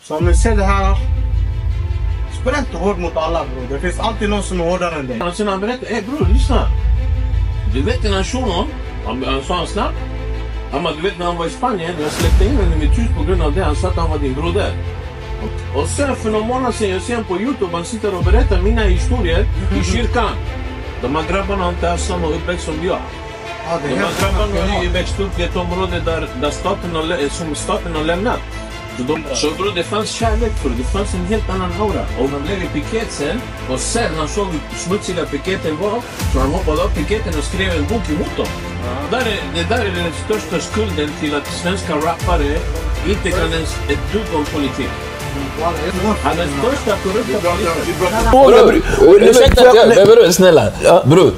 Så om ni ser det här, spela inte hård mot alla bror. Det finns alltid någon som är hårdare än dig. Sen han berättade, bror lyssna. Du vet den här shunon, han sa han snabbt. Du vet när han var i Spanien, jag släppte in honom i mitt hus på grund av det. Han sa att han var din broder. Och sen för några månader sedan, jag ser på YouTube, han sitter och berättar mina historier i kyrkan. De här grabbarna har inte haft samma uppväxt som jag. De här grabbarna har ju växt upp i ett område där staten har lämnat. Så bror, det fanns kärlek för det fanns en helt annan aura. Och de blev i piket sen, och sen han såg hur smutsiga piketen var, så han hoppade av piketen och skrev en bok emot dem. Det där är den största skulden till att svenska rappare inte kan ens ett dugg om politik. Han är den största korrupta politiker. Ursäkta, bror, snälla. Bror.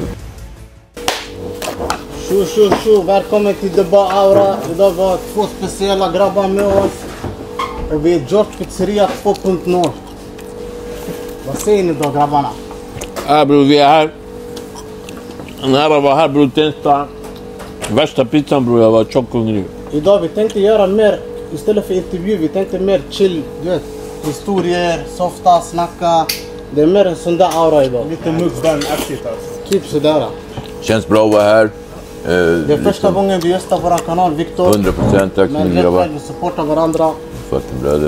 Tjo, välkommen till Deba Aura. Idag var 2 speciella grabbar med oss. Och vi är George Pizzeria 2.0. Vad säger ni då grabbarna? Ja bror, vi är här. Nära var här bror, testa värsta pizzan bror, jag var tjockhungrig. Idag vi tänkte göra mer, istället för intervju, vi tänkte mer chill, du vet. Historier, softa, snacka. Det är mer en sån där aura idag. Lite mukbang-aktigt alltså. Typ sådär. Känns bra att vara här. Det är första gången vi gästar våran kanal, Viktor. 100%, tack så mycket grabbar. Vi supportar varandra. Fucking bröder.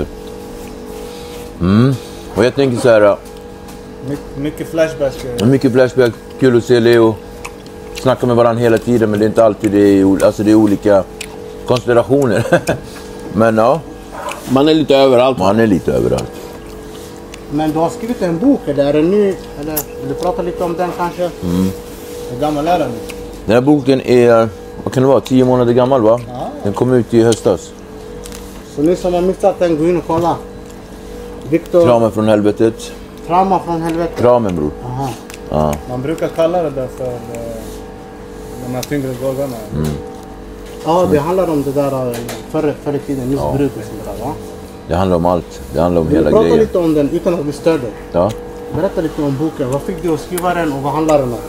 Och jag tänker så här. Mycket flashbacks. Mycket flashback, kul att se Leo. Snacka med varandra hela tiden, men det är inte alltid det är olika konstellationer. Men ja. Man är lite överallt. Man är lite överallt. Men du har skrivit en bok, eller är det ny? Eller vill du prata lite om den kanske? Hur gammal är den? Den här boken är, vad kan det vara, 10 månader gammal va? Ja. Den kom ut i höstas. Så ni som har missat den, gå in och kolla. Viktor. Kramen från helvetet. Trauma från helvetet. Kramen bror. Aha. Ja. Man brukar kalla det där för de här tyngre drogerna. Ja, det handlar om det där förr i tiden, just bruk och sånt där va? Det handlar om allt. Det handlar om hela Prata grejen. lite om den utan att vi stör dig. Ja. Berätta lite om boken. Vad fick du att skriva den och vad handlar den om?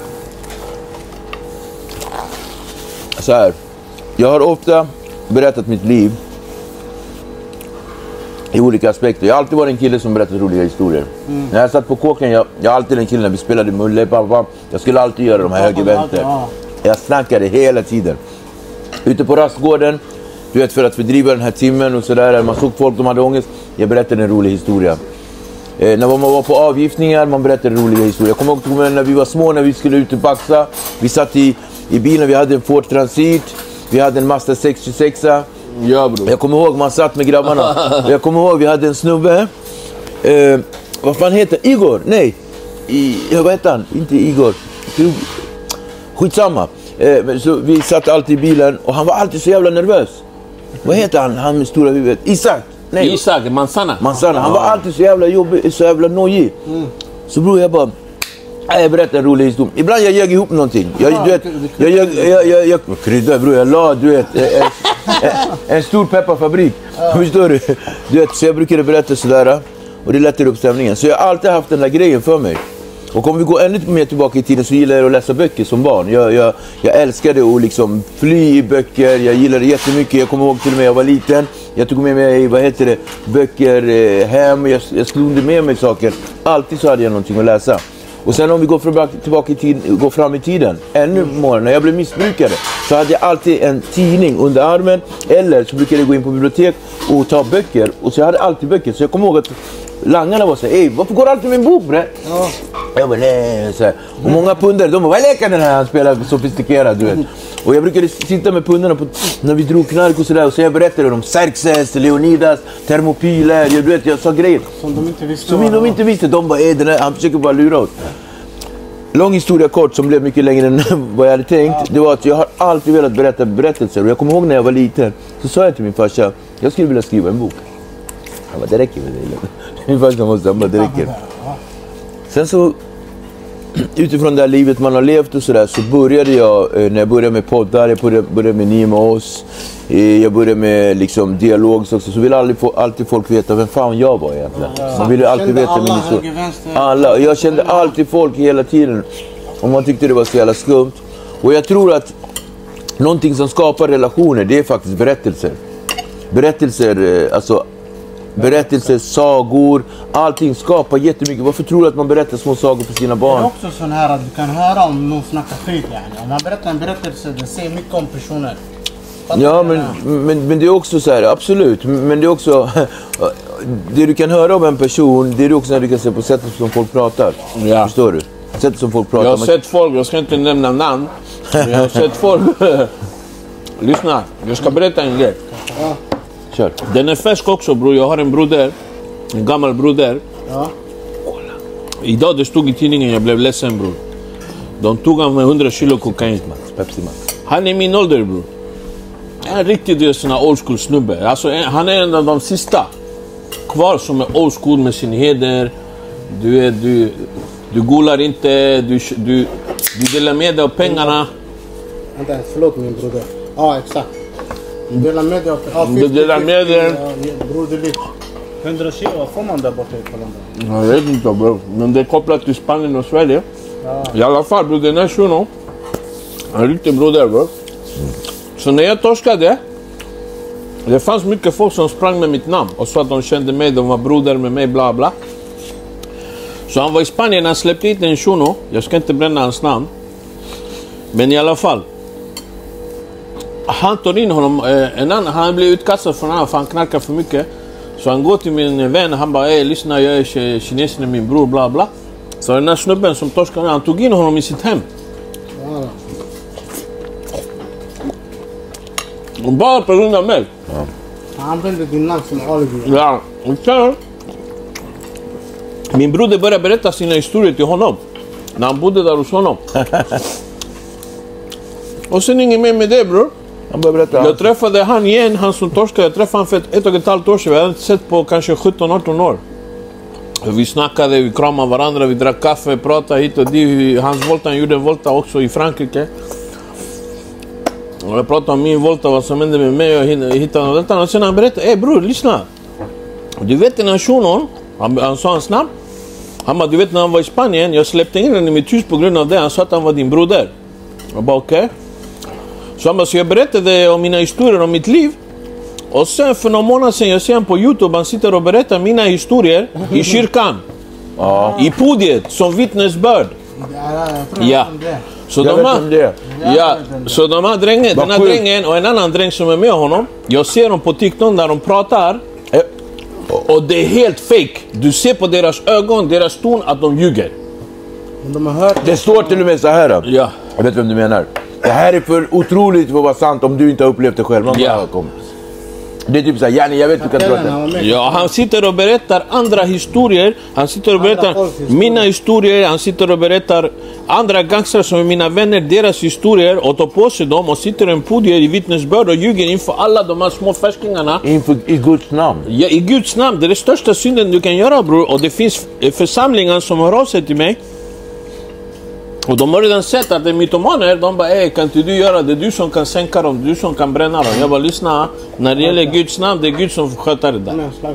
Så här. Jag har ofta berättat mitt liv i olika aspekter. Jag har alltid varit en kille som berättat roliga historier. När jag satt på kåken, jag är alltid en kille när vi spelade mulle, pappa. Jag skulle alltid göra de här högervänster. Jag snackade hela tiden. Ute på rastgården, du vet, för att fördriva den här timmen och sådär. Man såg folk, de hade ångest. Jag berättade en rolig historia. När man var på avgiftningar, man berättade roliga historier. Jag kommer ihåg när vi var små, när vi skulle ut och baxa. Vi satt i bilen, vi hade en Ford Transit. Vi hade en Mazda 626. Ja bro. Jag kommer ihåg, man satt med grabbarna. Jag kommer ihåg, vi hade en snubbe. Vad fan heter Igor? Nej. Vad heter han? Inte Igor. Skitsamma. Så vi satt alltid i bilen och han var alltid så jävla nervös. Vad heter han? Han med stora huvudet. Isak. Nej. Isak, Manzana. Han var alltid så jävla jobbig, så jävla nojig. Så bror, jag bara... Jag berättar en rolig historia. Ibland jag ljög ihop någonting. Jag kryddar bror, jag la, du vet, en stor pepparfabrik. Förstår du? Du vet, så jag brukade berätta sådär. Och det lättar upp stämningen. Så jag har alltid haft den där grejen för mig. Och om vi går ännu mer tillbaka i tiden så gillar jag att läsa böcker som barn. Jag älskade att liksom fly i böcker. Jag gillade jättemycket. Jag kommer ihåg till och med jag var liten. Jag tog med mig, böcker hem. Jag slog med mig saker. Alltid så hade jag någonting att läsa. Och sen om vi går fram i tiden, ännu mer, när jag blev missbrukare så hade jag alltid en tidning under armen, eller så brukade jag gå in på bibliotek och ta böcker, och så jag hade alltid böcker. Så jag kommer ihåg att langarna var så här, varför går alltid min bok bre? Ja. Jag bara, nej, så här. Och många pundare, de bara, vad läkar den här? Han spelar sofistikerad, du vet. Och jag brukade sitta med pundarna när vi drog knark och sådär, och så jag berättade om Xerxes, Leonidas, Thermopylae, du vet, jag sa grejer som de inte visste. De inte visste, de bara, han försöker bara lura oss. Lång historia kort som blev mycket längre än vad jag hade tänkt. Det var att jag har alltid velat berätta berättelser. Och jag kommer ihåg när jag var liten, så sa jag till min farsa, jag skulle vilja skriva en bok. Han bara, det räcker med det. Min farsa måste bara, det räcker. Sen så, utifrån det här livet man har levt och sådär, så började jag, när jag började med poddar, jag började med Ni med oss, jag började med liksom dialog också, så ville alltid folk veta vem fan jag var egentligen. Man ville alltid veta min historia. Alla, jag kände alltid folk hela tiden, och man tyckte det var så jävla skumt. Och jag tror att någonting som skapar relationer, det är faktiskt berättelser. Berättelser, alltså berättelser, sagor, allting skapar jättemycket. Varför tror du att man berättar små sagor för sina Det är barn? också sån här att du kan höra om någon snackar skit yani. Om man berättar en berättelse, det säger mycket om personer. Ja, men det är också så här, absolut. Men det är också, det du kan höra om en person, det är också när du kan se på sättet som folk pratar. Ja. Förstår du? Sättet som folk pratar. Jag har sett folk, jag ska inte nämna namn, men jag har sett folk. Lyssna, jag ska berätta en grej. Ja. Kör. Den är färsk också bror, jag har en broder, en gammal broder. Ja. Idag det stod i tidningen, jag blev ledsen bror. De tog han med 100 kilo kokain. Pepsi Max. Han är min ålder bror. En riktigt sån här old school snubbe. Alltså, han är en av de sista kvar som är old school med sin heder. Du golar inte, du delar med dig av pengarna. Vänta, förlåt min broder. Ja, exakt. Du delar med dig av... Du delar med dig. Broderligt. 100 kilo, vad får man där borta i Colombia? Jag vet inte bro, men det är kopplat till Spanien och Sverige. Ja. I alla fall bror, den är shuno. Han är riktigt broder bro. Så när jag torskade, det fanns mycket folk som sprang med mitt namn och sa att de kände mig, de var broder med mig, bla bla. Så han var i Spanien, han släppte hit en shuno. Jag ska inte bränna hans namn. Men i alla fall. Han tar in honom, han blir utkastad från honom för han knarkar för mycket. Så han går till min vän, han bara lyssna, jag är kinesen, min bror, bla bla. Så den här snubben som torskade, han tog in honom i sitt hem. Ja. Och bara på grund av mig. Han använder din namn som alibi. Ja, och sen, min broder började berätta sina historier till honom. När han bodde där hos honom. Och sen inget mer med det bror. Han börjar berätta. Jag träffade han igen, han som torskade. Jag träffade han för ett och ett halvt år sedan. Vi hade inte sett på kanske 17-18 år. Vi snackade, vi kramade varandra, vi drack kaffe, pratade hit och dit. Hans volta, han gjorde en volta också i Frankrike. Och jag pratade om min volta, vad som hände med mig och hittade något annat. Och sen han berättade, bror, lyssna. Du vet den här shunon, han sa hans namn. Han bara, du vet när han var i Spanien, jag släppte in den i mitt hus på grund av det. Han sa att han var din broder. Jag bara, okej. Så han bara, så jag berättade om mina historier om mitt liv. Och sen för några månader sedan, jag ser han på YouTube, han sitter och berättar mina historier i kyrkan. I podiet, som vittnesbörd. Ja. Så de här drängen, den här drängen och en annan dräng som är med honom, jag ser dem på TikTok när de pratar. Och det är helt fake. Du ser på deras ögon, deras ton att de ljuger. De har hört Det står till och med så här. Ja. Jag vet vem du menar. Det här är för otroligt för att vara sant om du inte har upplevt det själv. Ja. Det är typ såhär, yani jag vet du kan tro det. Ja, han sitter och berättar andra historier. Han sitter och berättar mina historier. Han sitter och berättar andra gangstrar som är mina vänner, deras historier. Och tar på sig dem och sitter en podium i vittnesbörd och ljuger inför alla de här små färskingarna. I Guds namn. Ja, i Guds namn. Det är den största synden du kan göra bror. Och det finns församlingar som hör av sig till mig. Och de har redan sett att det är mytomaner. De bara, kan inte du göra det? Du som kan sänka dem, du som kan bränna dem. Jag bara, lyssna. När det gäller Guds namn, det är Gud som sköter det där.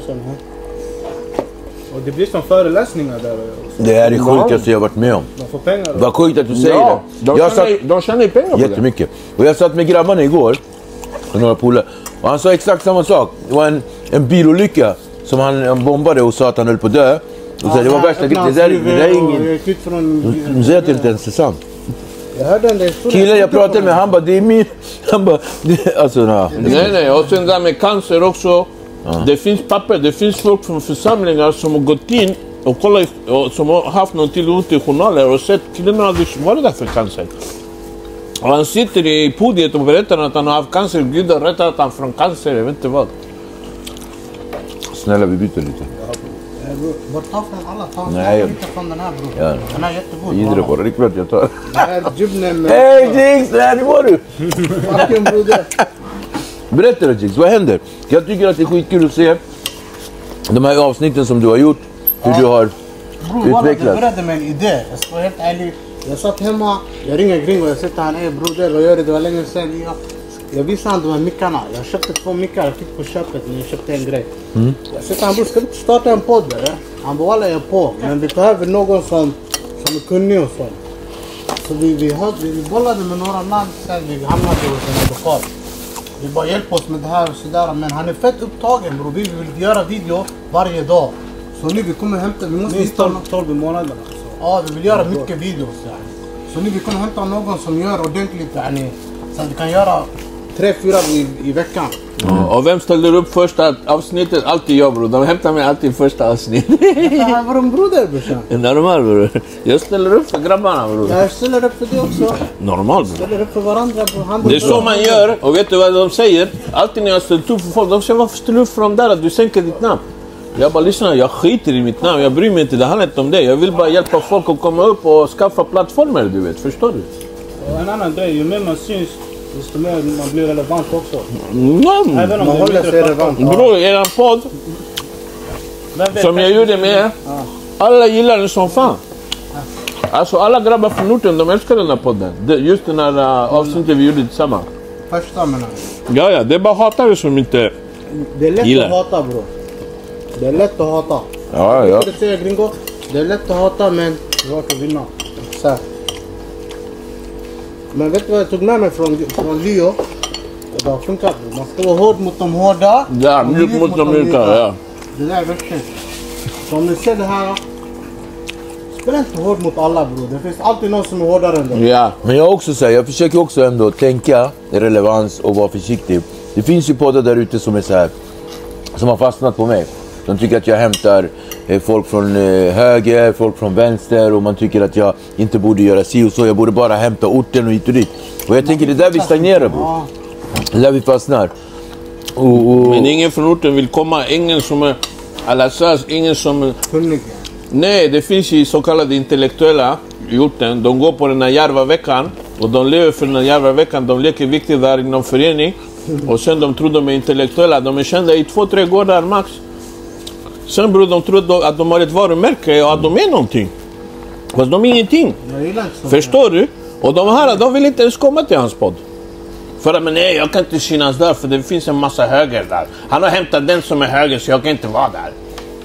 Och det blir som föreläsningar där. Det är det sjukaste jag har varit med om. De får pengar. Vad sjukt att du säger det. De tjänar pengar på det. Jättemycket. Och jag satt med grabbarna igår. Och några polare. Och han sa exakt samma sak. Det var en bilolycka som han bombade och sa att han höll på att dö. Och så det var värsta det där är ingen. De säger att det inte ens är sant. Jag hörde den där historien. Killen jag pratade med, han bara, det är min. Han bara, alltså Nej, och sen där med cancer också. Det finns papper, det finns folk från församlingar som har gått in och kollat, och som har haft någon tillgång till journaler och sett killen hade varit där för cancer. Och han sitter i podiet och berättar att han har haft cancer. Gud har rättat han från cancer, jag vet inte vad. Snälla, vi byter lite. Bara ta från alla, Nej, inte från den här bror. Ja. Den är jättegod. Gidre på det, det är klart jag tar. Det här Jibnem. Hej Jigs, hur var du? Fucking broder. Berätta då Jigs, vad händer? Jag tycker att det är skitkul att se de här avsnitten som du har gjort. Hur du har utvecklat. Jag började med en idé. Jag ska vara helt ärlig. Jag satt hemma, jag ringer Gringo, jag sätter han, broder, vad gör du? Det var länge sedan. Jag visade han de här mickarna. Jag köpte 2 mickar, jag fick på köpet när jag köpte en grej. Jag säger han, bror, ska vi inte starta en podd eller? Han bara, alla är på. Men vi behöver någon som är kunnig och så. Så vi bollade med några namn, sen vi hamnade hos en advokat. Vi bara hjälper oss med det här och sådär. Men han är fett upptagen bro. Vi vill göra video varje dag. Så nu vi kommer hämta, vi måste Minst hitta 12 månader. Ja, vi vill göra mycket videos yani. Så nu vi kommer hämta någon som gör ordentligt yani. Så att vi kan göra 3-4 i veckan. Och vem ställer upp första avsnittet? Alltid jag bror. De hämtar mig alltid första avsnittet. Det här var en broder brorsan. Normal bror. Jag ställer upp för grabbarna bror. Jag ställer upp för det också. Normal bror. Ställer upp för varandra bror. Det är så man gör. Och vet du vad de säger? Alltid när jag ställer upp för folk. De säger varför ställer du upp för dem där? Du sänker ditt namn. Jag bara lyssna, jag skiter i mitt namn. Jag bryr mig inte. Det handlar inte om det. Jag vill bara hjälpa folk att komma upp och skaffa plattformar du vet. Förstår du? Och en annan grej, ju mer man syns, desto mer man blir relevant också. Även om Man det håller är sig mindre relevant. plattform. Bror, eran podd Vem vet, som jag gjorde med alla gillar den som fan. Alltså alla grabbar från orten, de älskar den här podden. Just den här avsnittet vi gjorde tillsammans. Första menar jag. Ja, det är bara hatare som inte... Det är lätt Gillar. att hata bro. Det är lätt att hata. Ja, ja. Det säger gringo. Det är lätt att hata men svårt att vinna. så här. Men vet du vad jag tog med mig från Leo? Det har funkat. Man ska vara hård mot de hårda. Ja, och mjuk mot de mjuka. Ja. Det där är viktigt. Så om ni ser det här. Spela inte hård mot alla bror. Det finns alltid någon som är hårdare än dig. Ja. Men jag också säger, jag försöker också ändå tänka relevans och vara försiktig. Det finns ju poddar där ute som är så här, som har fastnat på mig. De tycker att jag hämtar folk från höger, folk från vänster och man tycker att jag inte borde göra si och så. Jag borde bara hämta orten och hit och dit. Och jag tänker det är där vi stagnerar bro. Ja. Det är där vi fastnar. Men ingen från orten vill komma. Ingen som är... Alassas, ingen som... Kunnig. Nej, det finns ju så kallade intellektuella i orten. De går på den här Järvaveckan och de lever för den här Järvaveckan. De leker viktigt där inom förening. Och sen de tror de är intellektuella. De är kända i 2-3 gårdar max. Sen bror, de tror att de har ett varumärke och att de är någonting. Fast de är ingenting. Jag gillar inte sånt. Förstår du? Och de här, de vill inte ens komma till hans podd. För att, men nej, jag kan inte synas där för det finns en massa höger där. Han har hämtat den som är höger så jag kan inte vara där.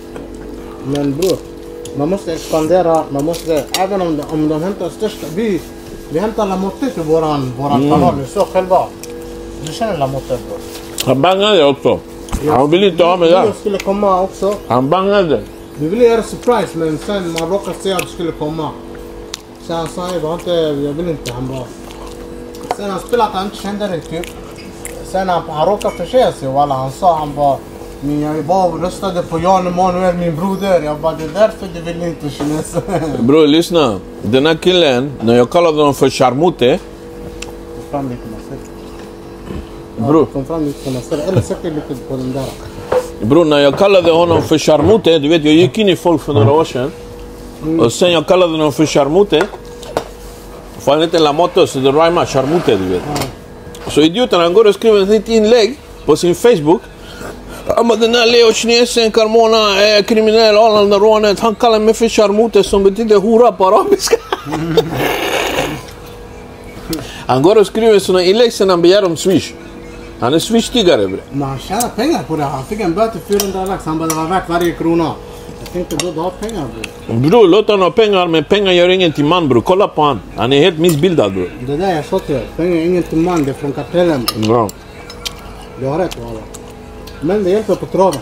Men bror, man måste expandera, man måste, även om de hämtar största, vi hämtar Lamotte till våran kanal, vi så själva. Du känner Lamotte bror. Han bangade också. Han vill inte ha mig där. Jag skulle komma också. Han bangade. Vi ville göra surprise men sen man råkade säga att du skulle komma. Så han sa jag vill inte, han bara. Sen han spelade att han inte kände dig typ. Sen han råkade försäga sig walla, han sa han bara. Men jag bara röstade på Jan Emanuel, min broder. Jag bara, det är därför du vill inte kines. Bror, lyssna. Den här killen, när jag kallade honom för Charmute. Kom fram lite man ser. Bror. Kom fram lite man ser. Eller sätter lite på den där. Bror, när jag kallade honom för Charmute, du vet jag gick in i folk för några år sedan. Och sen jag kallade honom för Charmute. För han heter Lamotte så det rymar Charmute du vet. Så idioten han går och skriver ett inlägg på sin Facebook. Han bara den här Leo kinesen, Carmona är kriminell, Arlanda rånet. Han kallar mig för Charmute som betyder hora på arabiska. Han går och skriver såna inlägg sen han begär om Swish. Han är Swish-tiggare bre. Men han tjänar pengar på det. Han fick en böter 400 lax. Han bara, det var värt varje krona. Jag tänkte då, du har pengar bror. Bror, låt han ha pengar, men pengar gör ingen till man bror. Kolla på han. Han är helt missbildad bror. Det där jag sa till dig. Pengar är ingen till man, det är från kartellen. Bra. Du har rätt walla. Men det hjälper på traven.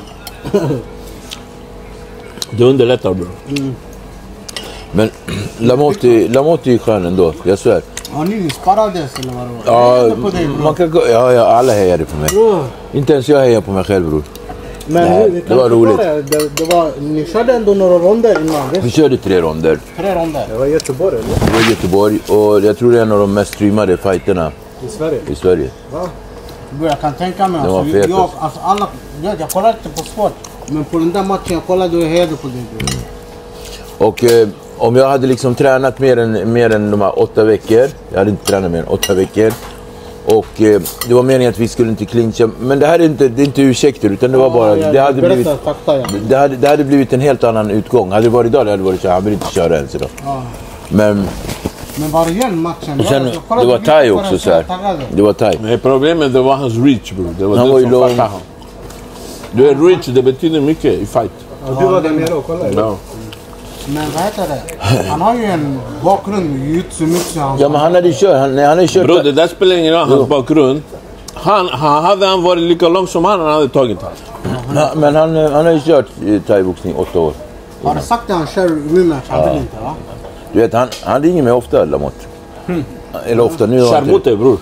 Det underlättar bror. Men Lamotte är skön ändå, jag svär. Har ni sparades eller vad det var? Ja, Jag hejar på dig bror. man kan, ja, alla hejade på mig. Bror. Inte ens jag hejar på mig själv bror. Men Nej, vi det kan var förklara roligt. det var, ni körde ändå några ronder innan. Vi Visst? körde 3 ronder. 3 ronder. Det var Göteborg eller? Det var i Göteborg och jag tror det är en av de mest streamade fighterna I Sverige. i Sverige. Va? Bror, jag kan tänka mig. Det var Alltså, fetast. alltså alla, jag kollade inte på sport. Men på den där matchen jag kollade och jag hejade på dig bror. Och om jag hade liksom tränat mer än de här 8 veckor. Jag hade inte tränat mer än 8 veckor. Och det var meningen att vi skulle inte clincha. Men det här är inte ursäkter utan det var bara... Det hade blivit, fakta, ja. det hade blivit en helt annan utgång. Hade det varit idag, det hade varit så här. Han vill inte köra ens idag. Ja. Men Men var igen matchen? och sen, Jag kollade det var på thai videon också på så den, här. jag taggade. Det var thai. Nej, problemet det var hans reach bror. Det var Han det var ju som lång. fattade han. Du är rich, det betyder mycket i fight. Och du var där nere och kollade? Ja. Men vad heter det? Han har ju en bakgrund med jiu-jitsu mycket. Ja men han hade kört, han hade kört. Bror, det där spelar ingen roll hans bakgrund. Hade han varit lika lång som han hade tagit han. Men han har ju kört thaiboxning 8 år. Har du sagt att han kör rematch? Han vill inte va? Du vet, han ringer mig ofta Lamotte. Eller ofta nu. Charmote bror.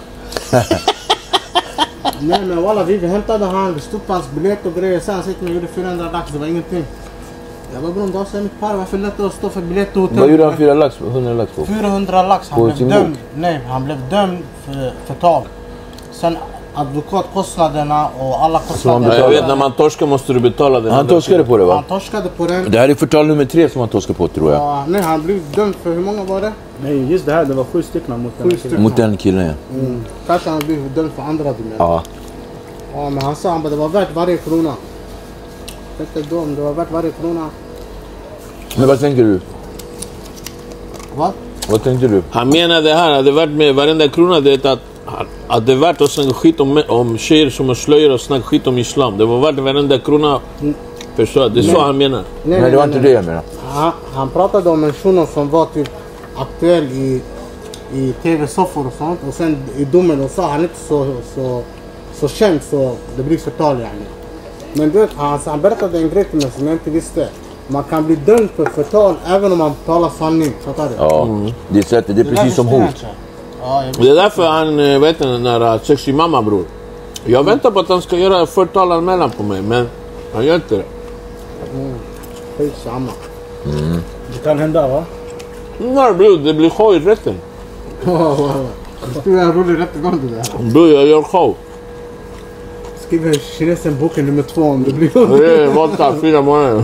Nej men walla, vi hämtade han, vi stod på hans biljett och grejer. Sen sitter vi och gjorde 400 lax, det var ingenting. Jag bara bror, då säger mitt par, varför lät det att stå för biljett och hotell? Vad gjorde han 100 lax på? 400 lax, han blev dömd. Nej, han blev dömd för förtal. Sen advokatkostnaderna och alla kostnader. Jag vet, när man torskar måste du betala det. Han torskade på det va? Han torskade på den. Det här är förtal nummer 3 som han torskade på tror jag. Ja, nej, han blev dömd för hur många var det? Nej, just det här, det var 7 stycken mot den. 7 stycken. Mot den killen ja. Kanske han blev dömd för andra du menar. Ja. Ja, men han sa att det var värt varje krona. Det var värt varje krona. Men vad tänker du? Va? Vad tänkte du? Han menade här att det värt med varenda krona det att det är värt att snacka skit om tjejer som har slöjor och snacka skit om islam. Det var värt varenda krona. Förstår det är så han menar. Nej, det var inte det jag menar. Han pratade om en shuno som var typ aktuell i tv-soffor och sånt. Och sen i domen och sa han inte så känd så det blir förtal yani. Men du vet, han berättade en grej till mig som jag inte visste. Man kan bli dömd för förtal även om man talar sanning. Fattar du? Ja, det är precis som hot. Det är därför han vet den där sexy mamma bror. Jag väntar på att han ska göra förtalanmälan på mig, men han gör inte det. Skitsamma. Det kan hända va? Nej bror, det blir show i rätten. Skriver en rolig rättegång det där. Bror, jag gör show. Skriver kinesen boken nummer 2 om det blir. Det är våldtatt 4 månader.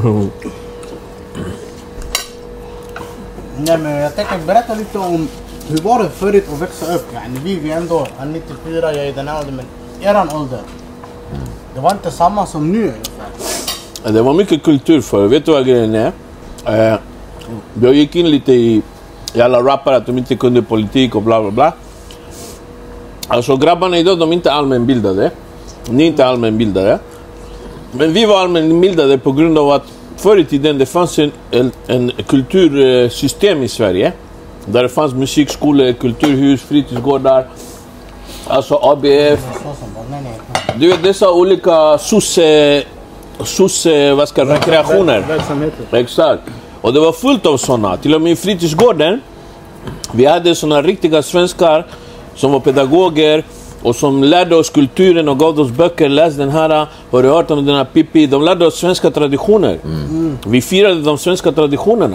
Nej men jag tänker berätta lite om hur var det förut att växa upp? Yani, vi är ändå 94, jag är den här åldern, men eran ålder. Det var inte samma som nu ungefär. Det var mycket kultur för. Vet du vad grejen är? Jag gick in lite i alla rappare att de inte kunde politik och bla bla bla. Alltså grabbarna idag, de är inte allmänbildade. Ni är inte allmänbildade. Men vi var allmänbildade på grund av att förr i tiden det fanns en kultursystem i Sverige. Där det fanns musikskolor, kulturhus, fritidsgårdar. Alltså ABF. Du vet dessa olika rekreationer. Exakt. Och det var fullt av sådana. Till och med i fritidsgården. Vi hade sådana riktiga svenskar som var pedagoger. Och som lärde oss kulturen och gav oss böcker. Läs den här. Har du hört om den här Pippi? De lärde oss svenska traditioner. Vi firade de svenska traditionerna.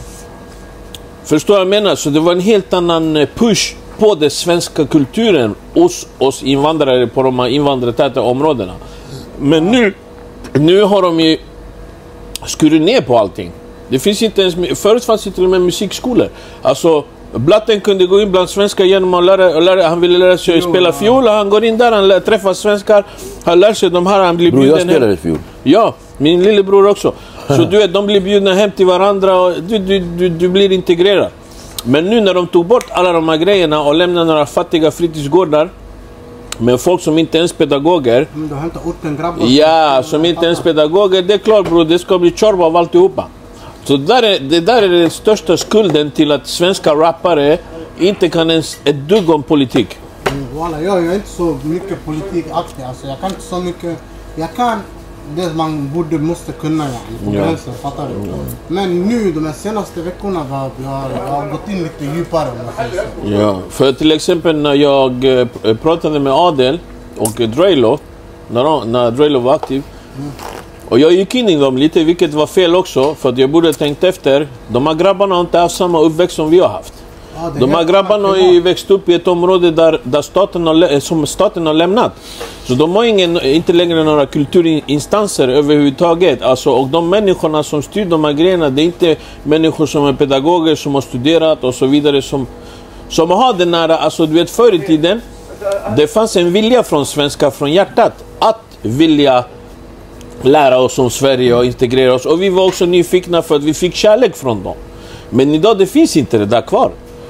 Förstår jag menar? Så det var en helt annan push på den svenska kulturen hos oss invandrare på de här invandrartäta områdena. Men nu har de ju skurit ner på allting. Det finns inte ens, förut fanns det till och med musikskolor. Alltså Blatten kunde gå in bland svenskar genom att lära, han ville lära sig spela fiol. Han går in där, han träffar svenskar. Han lär sig de här, han blir bjuden hem. Jag spelade fiol. Ja, min lillebror också. Så du vet, de blir bjudna hem till varandra och du blir integrerad. Men nu när de tog bort alla de här grejerna och lämnade några fattiga fritidsgårdar med folk som inte ens pedagoger. Du har inte orten grabbar. Ja, som inte ens pedagoger. Det är klart bror, det ska bli tjorva av alltihopa. Så det där är den största skulden till att svenska rappare inte kan ens ett dugg om politik. Walla, jag är inte så mycket politikaktig. Alltså, jag kan inte så mycket. Jag kan det man måste kunna på gränsen, fattar du? Men nu de här senaste veckorna jag har gått in lite djupare. Ja, för till exempel när jag pratade med Adel och Drelo, när Drelo var aktiv. Och jag gick in i dem lite, vilket var fel också, för att jag borde tänkt efter. De här grabbarna har inte haft samma uppväxt som vi har haft. De här grabbarna har ju växt upp i ett område där staten har lämnat. Så de har inte längre några kulturinstanser överhuvudtaget. Alltså, och de människorna som styr de här grejerna, det är inte människor som är pedagoger, som har studerat och så vidare. Som har den här, alltså du vet förr i tiden, det fanns en vilja från svenskar, från hjärtat, att vilja lära oss om Sverige och integrera oss. Och vi var också nyfikna för att vi fick kärlek från dem. Men idag det finns inte det där kvar.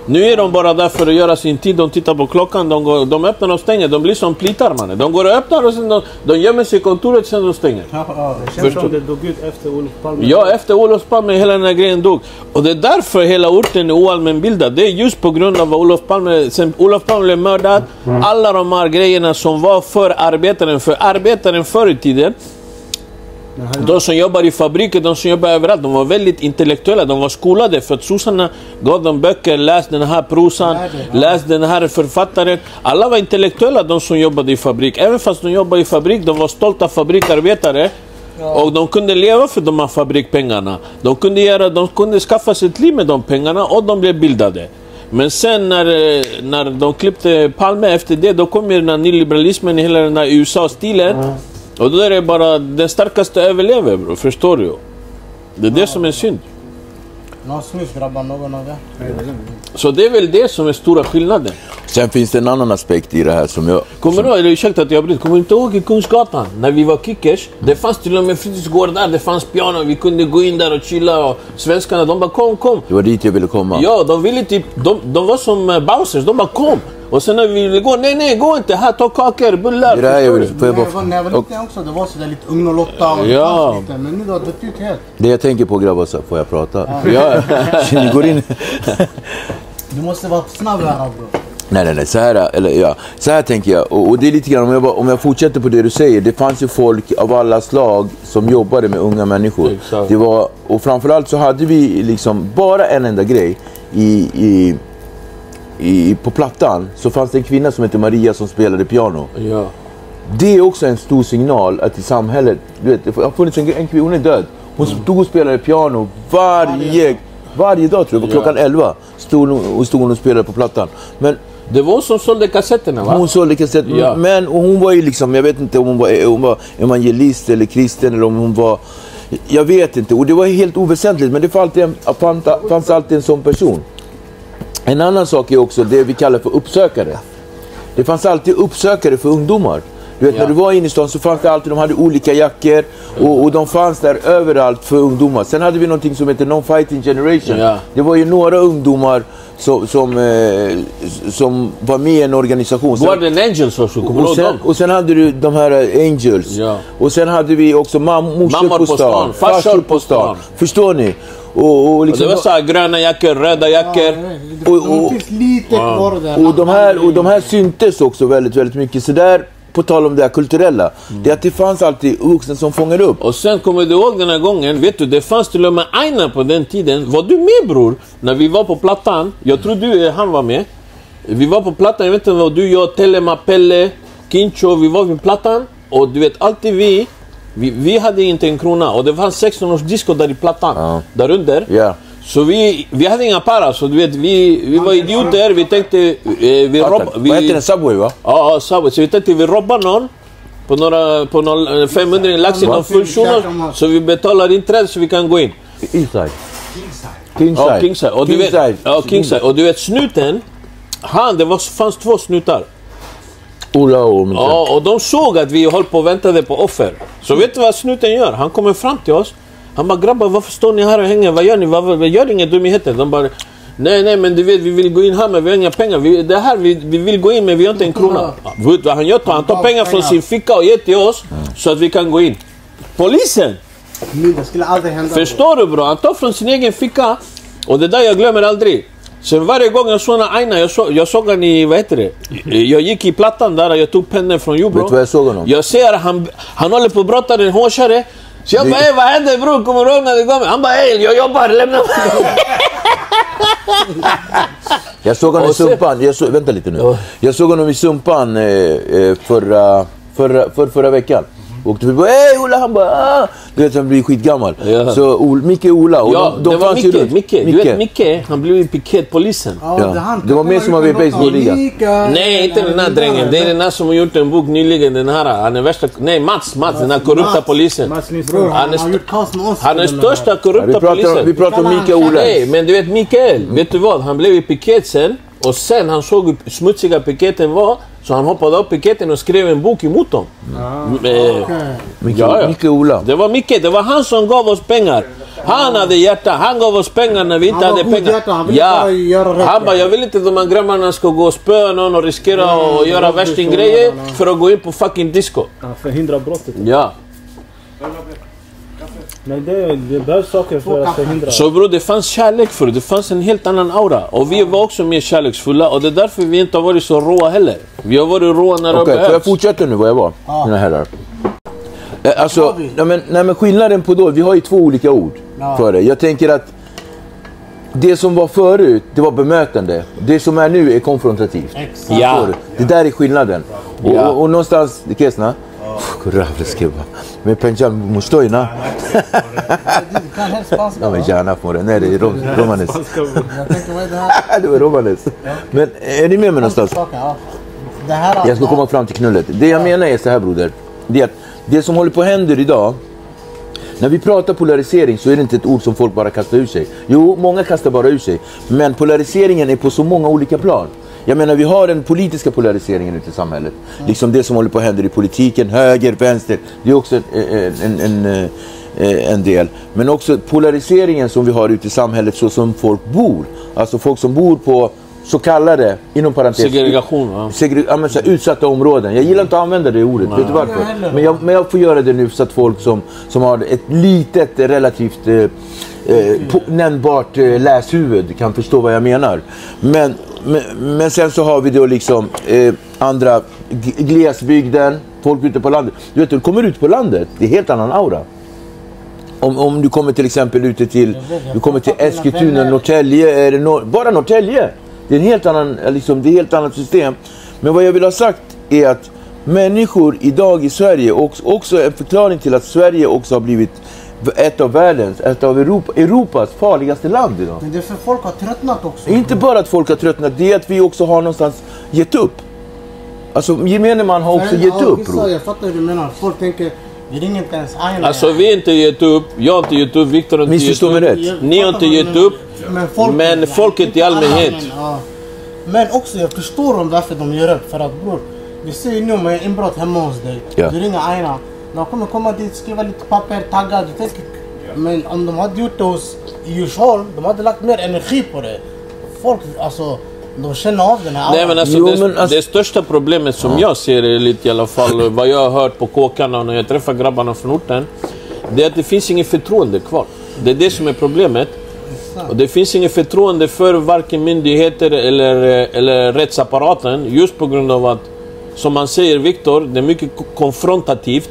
Nu är de bara där för att göra sin tid. De tittar på klockan, de öppnar och stänger. De blir som plitar, mannen. De går och öppnar och sen de gömmer sig i kontoret, sen de stänger. Det känns som det dog ut efter Olof Palme. Ja, efter Olof Palme, hela den här grejen dog. Och det är därför hela orten är oallmänbildad. Det är just på grund av Olof Palme. Sen Olof Palme blev mördad, alla de här grejerna som var för arbetaren förr i tiden. De som jobbar i fabriker, de som jobbar överallt, de var väldigt intellektuella, de var skolade för att sossarna gav dem böcker, läs den här prosan, läs den här författaren. Alla var intellektuella, de som jobbade i fabrik. Även fast de jobbade i fabrik, de var stolta fabrikarbetare. Och de kunde leva för de här fabrikpengarna. De kunde skaffa sig ett liv med de pengarna och de blev bildade. Men sen när de klippte Palme efter det, då kom ju den här nyliberalismen i hela den här USA-stilen. Och då är det bara den starkaste överlever, bro. Förstår du? Det är det som är synd. Någon snus grabbar, någon av det. Så det är väl det som är stora skillnaden. Sen finns det en annan aspekt i det här som jag... Kommer du ihåg, ursäkta att jag bryter, kommer du inte ihåg i Kungsgatan? När vi var kickers, det fanns till och med fritidsgård där, det fanns piano, vi kunde gå in där och chilla och svenskarna, de bara kom. Det var dit jag ville komma. Ja, de ville typ, de var som bouncers, de bara kom. Och sen när vi ville gå, nej gå inte, här ta kakor, bullar. Det där jag vill, När jag var liten också, det var sådär lite ung och Lotta och ja. Lite, men nu har det dött ut helt. Det jag tänker på grabbar, så får jag prata? Ja. Ni går in. Du måste vara snabb här bro. Nej, så här tänker jag, och det är lite grann om jag fortsätter på det du säger, det fanns ju folk av alla slag som jobbade med unga människor. Exakt. Det var, och framförallt så hade vi liksom bara en enda grej på plattan, så fanns det en kvinna som heter Maria som spelade piano. Ja. Det är också en stor signal att i samhället, du vet, det har funnits en kvinna, hon är död. Hon stod och spelade piano varje dag, tror jag, klockan 11 stod hon och spelade på plattan. Men Det var hon som sålde kassetterna, va? hon sålde kassetterna, Ja. men och hon var ju liksom, jag vet inte om hon var evangelist eller kristen eller om hon var, jag vet inte, och det var helt oväsentligt, men det fanns alltid en sån person. En annan sak är också det vi kallar för uppsökare. Det fanns alltid uppsökare för ungdomar. Du vet, när du var inne i stan så fanns det alltid, de hade olika jackor och de fanns där överallt för ungdomar. Sen hade vi någonting som heter Non-Fighting Generation. Ja. Det var ju några ungdomar som var med i en organisation. Guardian Angels också, kommer du ihåg dem? Och sen hade du de här Angels. Ja. Och sen hade vi också mammor på stan, farsor på stan. Förstår ni? Och liksom, det var så här, gröna jackor, röda jackor. Det finns lite kvar där. Och de här syntes också väldigt, väldigt mycket. Så där, på tal om det här kulturella, det är att det fanns alltid vuxna som fångar upp. Och sen kommer du ihåg den här gången, vet du, det fanns till och med Aina på den tiden. Var du med, bror? När vi var på plattan, jag tror han var med. Vi var på plattan, jag vet inte vad du, jag, Telema, Pelle, Kincho, vi var vid plattan. Och du vet, alltid vi hade inte en krona. Och det fanns 16 års disco där i plattan, där under. Ja. Så vi hade inga para, så du vet, vi var idioter, vi tänkte Vad heter det? Subway, va? Ja, Subway. Så vi tänkte vi robbar någon på några 500 lax i någon full shuno, så vi betalar inträde så vi kan gå in. Inside. Ja, Kingside. Och du vet, Kingside. Och du vet, snuten, fanns 2 snutar. Ola och Ja, och de såg att vi höll på och väntade på offer. Så vet du vad snuten gör? Han kommer fram till oss. Han bara, grabbar, varför står ni här och hänger? Vad gör ni? Vad gör inga dumheter? De bara, nej, men du vet, vi vill gå in här men vi har inga pengar. Vi vill gå in men vi har inte en krona. Vet du vad han gör? Han tar pengar från sin ficka och ger till oss så att vi kan gå in. Polisen! Det skulle aldrig hända. Förstår du, bro? Han tar från sin egen ficka. Och det där jag glömmer aldrig. Sen varje gång jag såg Aina, jag såg han i, vad heter det? Jag gick i plattan där och jag tog pendeln från Jobro. Vet du vad jag såg honom? Jag ser han håller på att brotta den hårsare. Så jag bara, vad händer, bror? Kommer du ihåg när det kommer? Han bara, jag jobbar, lämna mig. Jag såg honom i Sumpan, vänta lite nu. Jag såg honom i Sumpan förra veckan. Och vi bara, Ola, han bara, du vet, han blir skitgammal. Ja. Så Micke och Ola, och Ja, de det var fanns ju Micke. Du vet, Micke, han blev ju piketpolisen. Det var mer som att vi är baseballligan. Nej, inte den här drängen. Det är den här som har gjort en bok nyligen. Den här, han är värsta, nej, Mats, den här korrupta polisen. Han är största korrupta polisen. Vi pratar om Micke och Ola. Nej, men du vet, Mikael, vet du vad? Han blev i piket sen. Och sen han såg hur smutsiga piketen var. Så han hoppade upp piketen och skrev en bok emot dem. Micke och Ola. Det var Micke, det var han som gav oss pengar. Han hade hjärta. Han gav oss pengar när vi inte hade pengar. Han bara, jag vill inte att de här grabbarna ska gå och spöa någon och riskera och göra värstinggrejer för att gå in på fucking disco. Förhindra brottet. Ja. Nej, det behövs saker för att förhindra. Så bror, det fanns kärlek för det. Det fanns en helt annan aura. Och vi var också mer kärleksfulla. Och det är därför vi inte har varit så råa heller. Vi har varit råa när det behövs. Får jag fortsätta nu vad jag var? Mina herrar. Alltså, men skillnaden på då, vi har ju två olika ord för det. Jag tänker att det som var förut, det var bemötande. Det som är nu är konfrontativt. Ja. Det där är skillnaden. Och någonstans, det kesna. Men penjan mustoina. Kan helst spanska. Ja, men gärna på det. Nej, det är romanes. Jag tänker vad är det här? Det var romanes. Men är ni med mig någonstans? Jag ska komma fram till knullet. Det jag menar är så här, broder. Det är att det som håller på att hända idag, när vi pratar polarisering så är det inte ett ord som folk bara kastar ur sig. Jo, många kastar bara ur sig. Men polariseringen är på så många olika plan. Jag menar, vi har den politiska polariseringen ute i samhället. Liksom det som håller på att hända i politiken, höger, vänster. Det är också en del. Men också polariseringen som vi har ute i samhället så som folk bor. Alltså folk som bor på så kallade, inom parentes, segregation, utsatta områden. Jag gillar inte att använda det ordet, vet du varför? Men jag får göra det nu så att folk som har ett litet, relativt nämnbart läshuvud kan förstå vad jag menar. Men sen så har vi då liksom andra glesbygden, folk ute på landet. Du vet, du kommer ut på landet, det är helt annan aura. Om du kommer till exempel ute till Eskilstuna, Norrtälje, bara Norrtälje. Det är en helt annan, liksom, det är helt annat system. Men vad jag vill ha sagt är att människor idag i Sverige, också en förklaring till att Sverige också har blivit ett av Europas farligaste land idag. Men det är för folk har tröttnat också. Inte bara att folk har tröttnat, det är att vi också har någonstans gett upp. Alltså gemene man har också gett upp, bro. Jag fattar hur du menar. Folk tänker, vi ringer inte ens Aina. Alltså vi har inte gett upp, jag har inte gett upp, Viktor har inte gett upp. Ni har inte gett upp, men folket i allmänhet. Men också, jag förstår om varför de gör upp. För att bror, vi ser ju nu med inbrott hemma hos dig. Du ringer Aina. De kommer komma dit, skriva lite papper, tagga. Men om de hade gjort det hos Djursholm, de hade lagt mer energi på det. Folk, alltså, de känner av den här. Nej, men alltså, det största problemet som jag ser är lite i alla fall, vad jag har hört på kåkarna när jag träffar grabbarna från orten, det är att det finns ingen förtroende kvar. Det är det som är problemet. Och det finns ingen förtroende för varken myndigheter eller rättsapparaten, just på grund av att, som man säger, Viktor, det är mycket konfrontativt.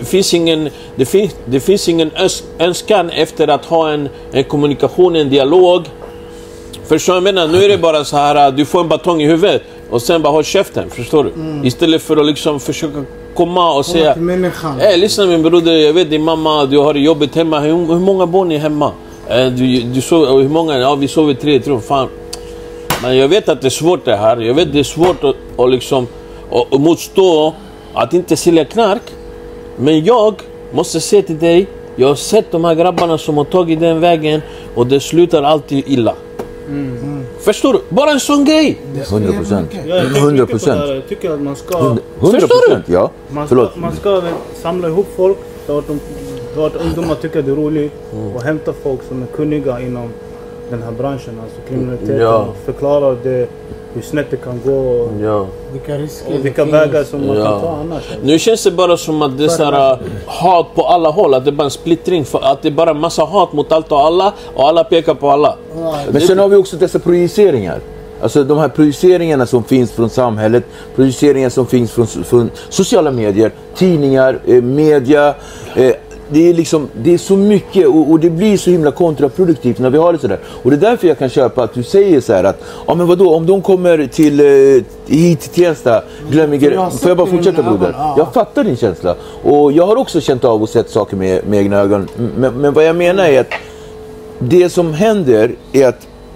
Det finns ingen önskan efter att ha en kommunikation, en dialog. För så jag menar, nu är det bara så här, du får en batong i huvudet och sen bara håll käften, förstår du? Istället för att liksom försöka komma och säga, lyssna min broder, jag vet din mamma, du har jobbet hemma, hur många barn är hemma? Du sov, hur många? Ja, vi sover 3 tror fan. Men jag vet att det är svårt det här. Jag vet det är svårt att liksom och motstå att inte sälja knark. Men jag måste säga till dig, jag har sett de här grabbarna som har tagit den vägen och det slutar alltid illa. Förstår du? Bara en sån grej. 100%. 100%. Jag tycker att man ska 100%, ja. Man ska samla ihop folk så att ungdomar tycker det är roligt och hämta folk som är kunniga inom den här branschen, alltså kriminaliteten, och förklara det, hur snett det kan gå, vilka vägar som man kan ta annars. Nu känns det bara som att det är så här, hat på alla håll, att det är bara en splittring, att det är bara en massa hat mot allt och alla pekar på alla. Men sen har vi också dessa projiceringar. Alltså de här projiceringarna som finns från samhället, projiceringar som finns från sociala medier, tidningar, media. Det är liksom, det är så mycket och det blir så himla kontraproduktivt när vi har det sådär. Och det är därför jag kan köpa att du säger så här att, ja men vadå, om de kommer hit till Tensta, får jag bara fortsätta, broder? Jag fattar din känsla. Och jag har också känt av och sett saker med egna ögon. Men vad jag menar är att det som händer är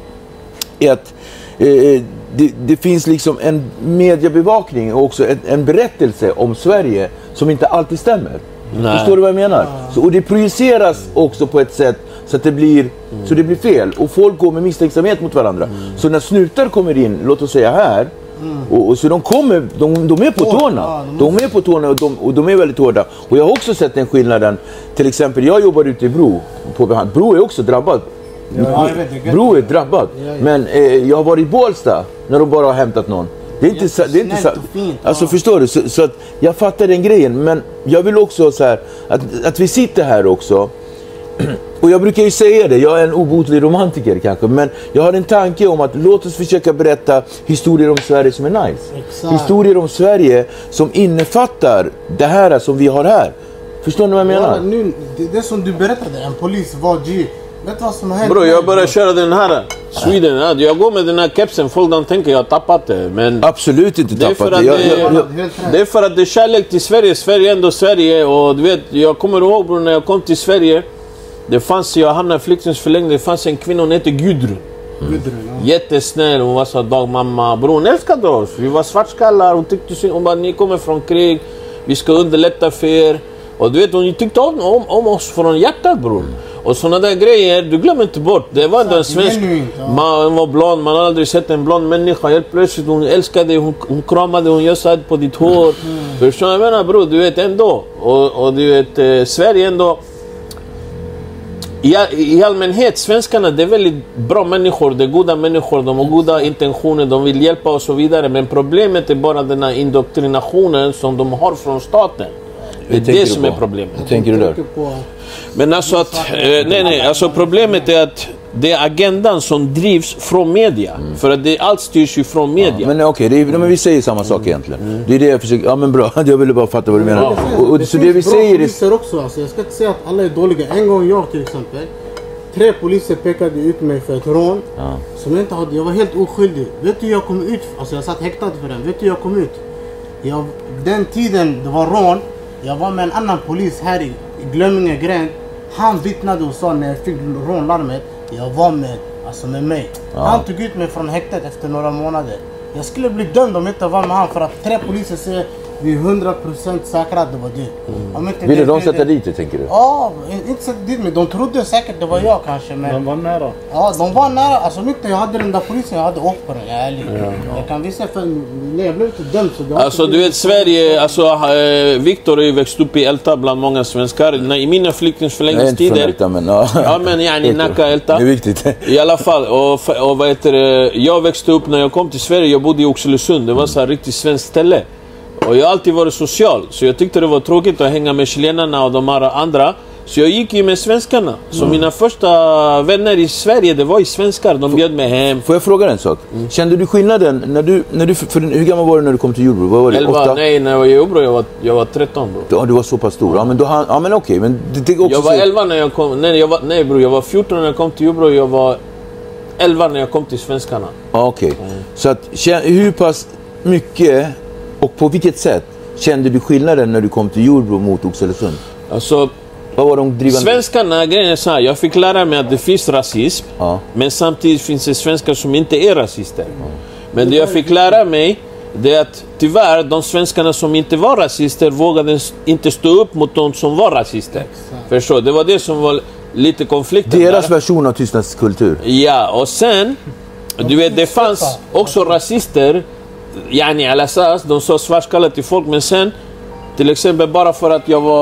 att det finns liksom en mediebevakning och också en berättelse om Sverige som inte alltid stämmer. Nej. Förstår du vad jag menar? Och det projiceras också på ett sätt så att det blir fel. Och folk går med misstänksamhet mot varandra. Så när snutar kommer in, låt oss säga här, Och så de kommer, de är på tårna. De är på tårna och de är väldigt hårda. Och jag har också sett den skillnaden. Till exempel, jag jobbar ute i Bro. Bro är också drabbad. Bro är drabbad. Men jag har varit i Bålsta när de bara har hämtat någon. Det är inte så alltså förstår du, så att jag fattar den grejen, men jag vill också så här att vi sitter här också. Och jag brukar ju säga det, jag är en obotlig romantiker kanske, men jag har en tanke om att låt oss försöka berätta historier om Sverige som är nice. Exakt. Historier om Sverige som innefattar det här som vi har här. Förstår ni vad jag menar? Ja, nu, det som du berättade, en polis var G. Vet du vad som har hänt? Bro, jag börjar köra den här Sweden. Jag går med den här kepsen, folk de tänker jag har tappat det. Men absolut inte tappat det. Det är för att det är kärlek till Sverige. Sverige är ändå Sverige. Och du vet, jag kommer ihåg bro, när jag kom till Sverige. Det fanns, jag hamnade i flyktingsförläggning. Det fanns en kvinna, hon hette Gudrun. Jättesnäll, hon var så dagmamma. Bro, hon älskade oss. Vi var svartskallar. Hon tyckte synd, hon bara, ni kommer från krig. Vi ska underlätta för er. Och du vet, hon tyckte om oss från hjärtat bror. Och sådana där grejer, du glömmer inte bort. Det var inte en svensk, man var blond, man har aldrig sett en blond människa. Helt plötsligt, hon älskade dig, hon kramade, hon gör på ditt hår. Förstår du vad jag menar bror, du vet ändå. Och du vet, Sverige ändå. I allmänhet, svenskarna, det är väldigt bra människor, det är goda människor, de har goda intentioner, de vill hjälpa och så vidare. Men problemet är bara den här indoktrinationen som de har från staten. Det är det som är problemet. Jag tänker du där? Men alltså att, nej, alltså problemet är att det är agendan som drivs från media. För att allt styrs ju från media. Ja, men okej, men vi säger samma sak egentligen. Det är det jag försöker, ja men bra, jag ville bara fatta vad du menar. Och så det vi säger är också, alltså, jag ska inte säga att alla är dåliga. En gång jag till exempel, 3 poliser pekade ut mig för ett rån som jag inte hade, jag var helt oskyldig. Vet du jag kom ut, alltså jag satt häktad för den, vet du jag kom ut? Den tiden det var rån, jag var med en annan polis här i Glömminge gränd. Han vittnade och sa när jag fick rånlarmet, jag var med mig. Han tog ut mig från häktet efter några månader. Jag skulle bli dömd om jag inte var med han, för att 3 poliser säger vi är 100% säkra att det var du. Ville de sätta dit det, tänker du? Ja, inte sätta dit mig. De trodde säkert det var jag kanske. Men de var nära. Ja, de var nära. Alltså inte jag hade den där polisen, jag hade åkt på den. Jag kan visa för när jag blev inte dömd så. Alltså du vet Sverige, alltså Viktor är ju växt upp i Älta bland många svenskar. I mina flyktingsförläggningstider. Ja men yani Nacka, Älta. Det är viktigt. I alla fall, och vad heter det, jag växte upp när jag kom till Sverige, jag bodde i Oxelösund. Det var så här riktigt svenskt ställe. Och jag har alltid varit social, så jag tyckte det var tråkigt att hänga med chilenarna och de andra. Så jag gick ju med svenskarna. Så mina första vänner i Sverige, det var ju svenskar, de bjöd mig hem. Får jag fråga en sak? Kände du skillnaden när du hur gammal var du när du kom till Jordbro? Vad var det? 11? 8? Nej, när jag var i Jordbro, jag var 13 bro. Ja, du var så pass stor. Ja, men då men okej, men det också jag var 11 när jag kom. Nej bro, jag var 14 när jag kom till Jordbro, jag var 11 när jag kom till svenskarna. Ja, okej. Så att hur pass mycket och på vilket sätt kände du skillnaden när du kom till Jordbro mot Oxelösund? Alltså, vad var de drivande? Svenskarna, grejen är så här, jag fick lära mig att det finns rasism. Men samtidigt finns det svenskar som inte är rasister. Men det jag fick lära mig, det är att tyvärr de svenskarna som inte var rasister vågade inte stå upp mot de som var rasister. Förstår? Det var det som var lite konflikten. Deras version av tystnadskultur. Ja, och sen, du vet, det fanns också rasister. Yani al-Assas, de sa svartskallar till folk, men sen till exempel bara för att jag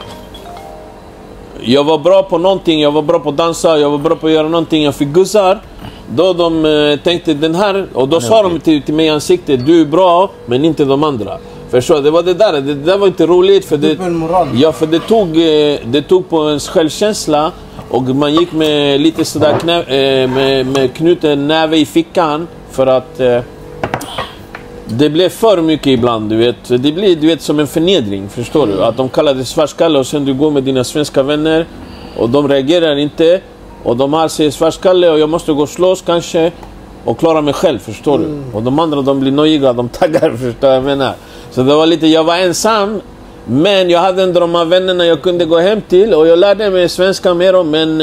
var bra på någonting, jag var bra på att dansa, jag var bra på att göra någonting, jag fick guzzar. Då de tänkte den här, och då sa de till mig i ansiktet, du är bra men inte de andra. Förstår, det var det där var inte roligt för det tog på ens självkänsla. Och man gick med lite sådär med knuten näve i fickan för att det blev för mycket ibland, du vet. Det blir, du vet, som en förnedring, förstår du? Att de kallar det svartskalle och sen du går med dina svenska vänner och de reagerar inte och de har sig svartskalle och jag måste gå och slåss kanske och klara mig själv, förstår du? Och de andra, de blir nöjiga, de taggar, förstår jag menar. Så det var lite, jag var ensam, men jag hade ändå de här vännerna jag kunde gå hem till och jag lärde mig svenska mer om, men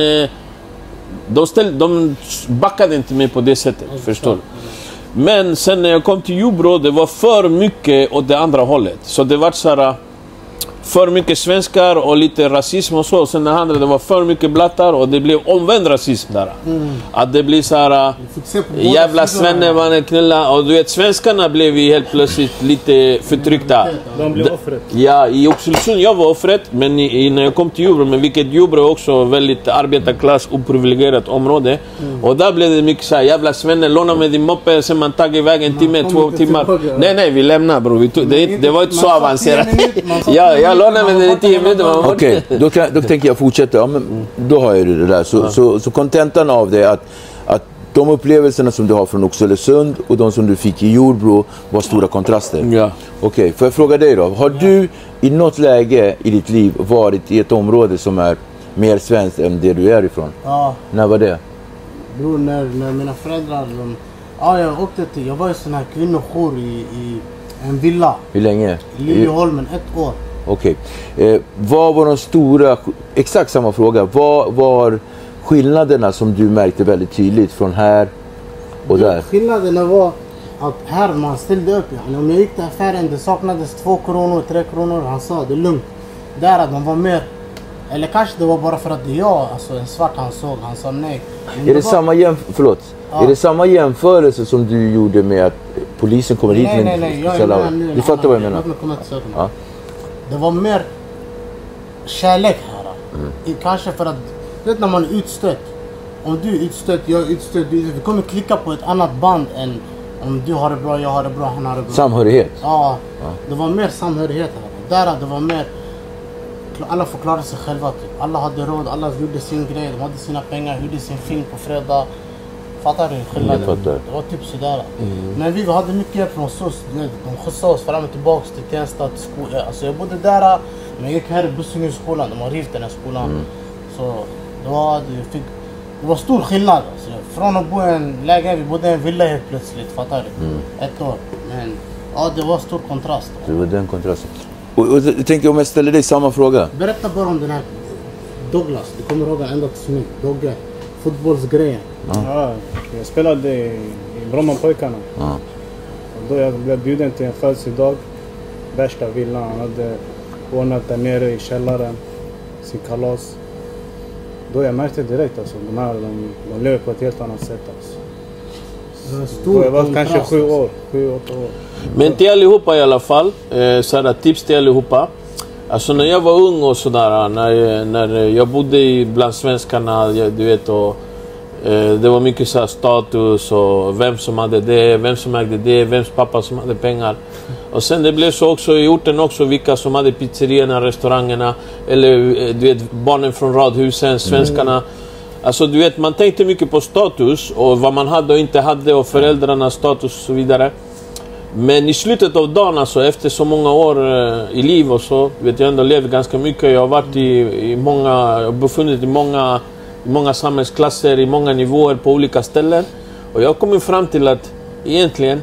de backade inte mig på det sättet, förstår du? Men sen när jag kom till Jordbro, det var för mycket åt det andra hållet. Så det var så här, för mycket svenskar och lite rasism och så. Sen det andra, det var för mycket blattar och det blev omvänd rasism där. Att det blir så här, jävla svenne man knulla. Och du vet, svenskarna blev ju helt plötsligt lite förtryckta. De blev offret. Ja, i Oxelösund jag var offret, men när jag kom till Jordbro, men vilket Jordbro också väldigt arbetarklass och privilegierat område. Och där blev det mycket så här, jävla svenne, låna med din moppe, sen man tagit iväg en timme, 2 timmar. Nej, vi lämnar bro. Det var inte så avancerat. Ja, jag lånar med den i 10 minuter. Okej, då tänker jag fortsätta. Ja, men då har jag det där. Så kontentan av det är att de upplevelserna som du har från Oxelösund och de som du fick i Jordbro var stora kontraster. Ja. Okej, får jag fråga dig då. Har du i något läge i ditt liv varit i ett område som är mer svenskt än det du är ifrån? Ja. När var det? Bror, när mina föräldrar... jag var i sån här kvinnojour i en villa. Hur länge? I Liljeholmen, 1 år. Okej. Vad var de stora... Exakt samma fråga. Vad var skillnaderna som du märkte väldigt tydligt från här och där? Skillnaderna var att här man ställde upp. Om jag gick till affären, det saknades 2 kronor, 3 kronor. Han sa det är lugnt. Där att de var mer... Eller kanske det var bara för att det är jag, alltså en svart han sa nej. Men Är det samma Är det samma jämförelse som du gjorde med att polisen kommer hit? Nej, jag är med nu. Du fattar vad jag menar? Ja. Det var mer kärlek här. Kanske för att, vet när man är utstött. Om du är utstött, jag är utstött. Vi kommer klicka på ett annat band än om du har det bra, jag har det bra, han har det bra. Samhörighet? Ja, det var mer samhörighet här. Där det var mer, alla förklarade sig själva typ. Alla hade råd, alla gjorde sin grej, de hade sina pengar, gjorde sin film på fredag. Fattar du skillnaden? Det var typ sådär. Men vi hade mycket hjälp från SOS. De skjutsade oss fram och tillbaka till Tensta, till skolan. Alltså jag bodde där, men jag gick här i Bussingeskolan. De har rivit den här skolan. Så det var stor skillnad. Alltså, från att bo i en lägenhet, vi bodde i en villa helt plötsligt. Fattar du? 1 år. Men ja, det var stor kontrast. Det var den kontrasten. Och jag tänkte om jag ställer dig samma fråga. Berätta bara om den här Douglas. Du kommer ihåg ända till smink. Dogge. Fotbollsgrejen. Ja, jag spelade i Brommapojkarna. Ja. Då jag blev bjuden till en födelsedag. Värsta villan. Han hade ordnat där nere i källaren. Sin kalas. Då jag märkte direkt alltså. De lever på ett helt annat sätt alltså. Då jag var kanske 7-8 år. Men till allihopa i alla fall, sådär tips till allihopa. Alltså när jag var ung och sådär, när jag bodde bland svenskarna, du vet, och det var mycket så här status och vem som hade det, vem som ägde det, vems pappa som hade pengar. Och sen det blev så också i orten också, vilka som hade pizzerierna, restaurangerna, eller du vet, barnen från radhusen, svenskarna. Alltså du vet, man tänkte mycket på status och vad man hade och inte hade och föräldrarnas status och så vidare. Men i slutet av dagen, alltså, efter så många år i liv och så, vet jag ändå levt ganska mycket. Jag har varit i många, befunnit i många samhällsklasser, i många nivåer på olika ställen. Och jag har kommit fram till att egentligen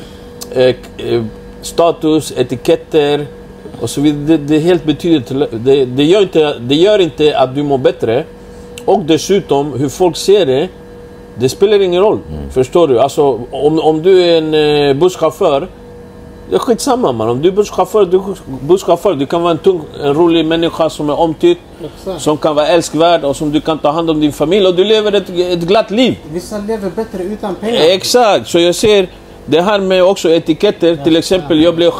status, etiketter och så vidare, det är helt betydligt. Det gör inte att du mår bättre. Och dessutom, hur folk ser det spelar ingen roll. Förstår du? Alltså, om du är en busschaufför, det är skitsamma man. Om du är busschaufför, du kan vara en rolig människa som är omtyckt, som kan vara älskvärd och som du kan ta hand om din familj och du lever ett glatt liv. Vissa lever bättre utan pengar. Exakt, så jag ser det här med också etiketter. Till exempel, jag blev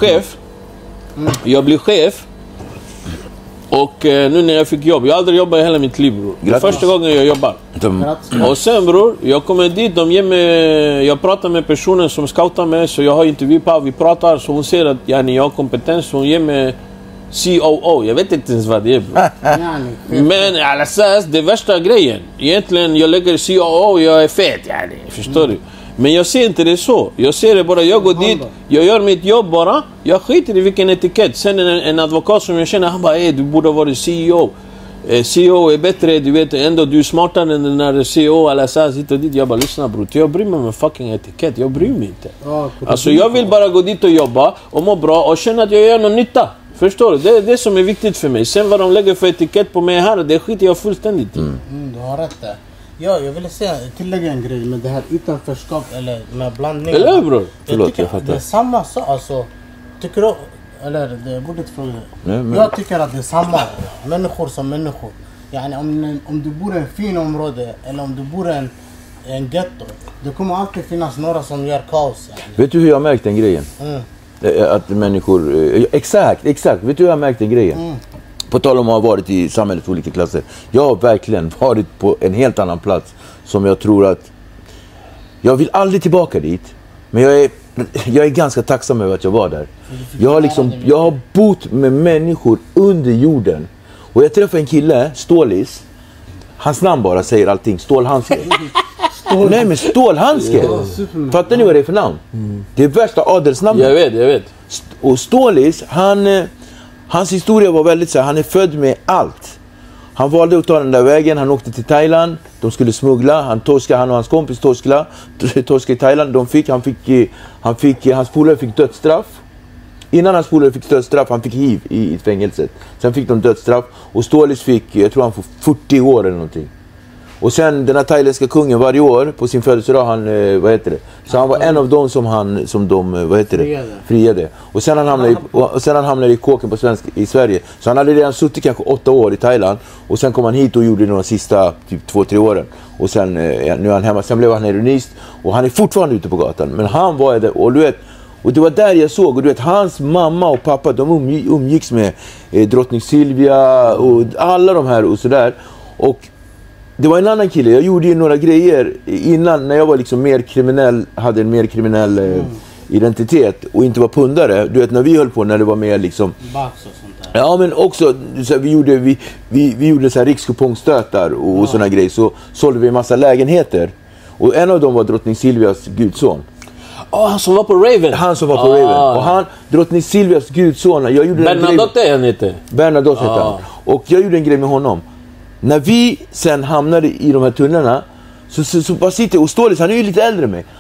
chef. Och nu när jag fick jobb, jag har aldrig jobbat i hela mitt liv, bror. Det är första gången jag jobbar. Och sen bror, jag kommer dit, jag pratar med personen som scoutar mig, så jag har intervjuer, vi pratar, så hon ser att jag har kompetens, så hon ger mig COO, jag vet inte ens vad det är bror. Men alltså, det är värsta grejen. Egentligen, jag lägger COO, jag är fet, förstår du? Men jag ser inte det så. Jag ser det bara, jag går dit, jag gör mitt jobb bara. Jag skiter i vilken etikett. Sen en advokat som jag känner, han bara, du borde vara CEO. CEO är bättre, du vet, ändå du är smartare än den där CEO eller så hit och dit. Jag bara, lyssna bror, jag bryr mig med fucking etikett. Jag bryr mig inte. Alltså jag vill bara gå dit och jobba och må bra och känna att jag gör någon nytta. Förstår du? Det är det som är viktigt för mig. Sen vad de lägger för etikett på mig här, det skiter jag fullständigt i. Du har rätt där. Ja, jag ville tillägga en grej med det här utanförskap eller med blandning. Eller bror? Jag tycker det är samma sak. Alltså, tycker du, Eller det borde inte fråga. Nej, men- Jag tycker att det är samma. Människor som människor. Yani om du bor i en fin område eller om du bor i en ghetto. Det kommer alltid finnas några som gör kaos. Yani. Vet du hur jag har märkt den grejen? Att människor... Exakt. Vet du hur jag har märkt den grejen? På tal om att ha varit i samhällets olika klasser. Jag har verkligen varit på en helt annan plats som jag tror att... Jag vill aldrig tillbaka dit. Men jag är ganska tacksam över att jag var där. Jag har bott med människor under jorden. Och jag träffade en kille, Stålis. Hans namn bara säger allting. Stålhandske. Nej, men Stålhandske. Fattar ni vad det är för namn? Det är värsta adelsnamnet. Jag vet. Och Stålis, hans historia var väldigt så här, han är född med allt. Han valde att ta den där vägen, han åkte till Thailand, de skulle smuggla, han och hans kompis torskade i Thailand, hans polare fick dödsstraff. Innan hans polare fick dödsstraff, han fick hiv i fängelset. Sen fick de dödsstraff och Stålis fick, jag tror han får 40 år eller någonting. Och sen den här thailändska kungen varje år på sin födelsedag, så han var en av dem som de friade. Och sen han hamnade i kåken i Sverige. Så han hade redan suttit kanske 8 år i Thailand. Och sen kom han hit och gjorde de sista typ 2-3 åren. Och sen nu är han hemma. Sen blev han heroinist. Och han är fortfarande ute på gatan. Men han var där och du vet. Och det var där jag såg, och du vet, hans mamma och pappa, de umgicks med drottning Silvia och alla de här och sådär. Och det var en annan kille, jag gjorde ju några grejer innan när jag var liksom mer kriminell, hade en mer kriminell identitet och inte var pundare. Du vet när vi höll på, när det var mer liksom... Bax och sånt där. Ja, men också, så här, vi gjorde så här rikskupongstötar och såna grejer, så sålde vi en massa lägenheter. Och en av dem var drottning Silvias gudson. Han som var på Raven. Och drottning Silvias gudson, jag gjorde Bernadotte är han inte. Bernadotte hette han. Och jag gjorde en grej med honom. När vi sen hamnade i de här tunnlarna så bara sitter och Stålis, han är ju lite äldre än mig.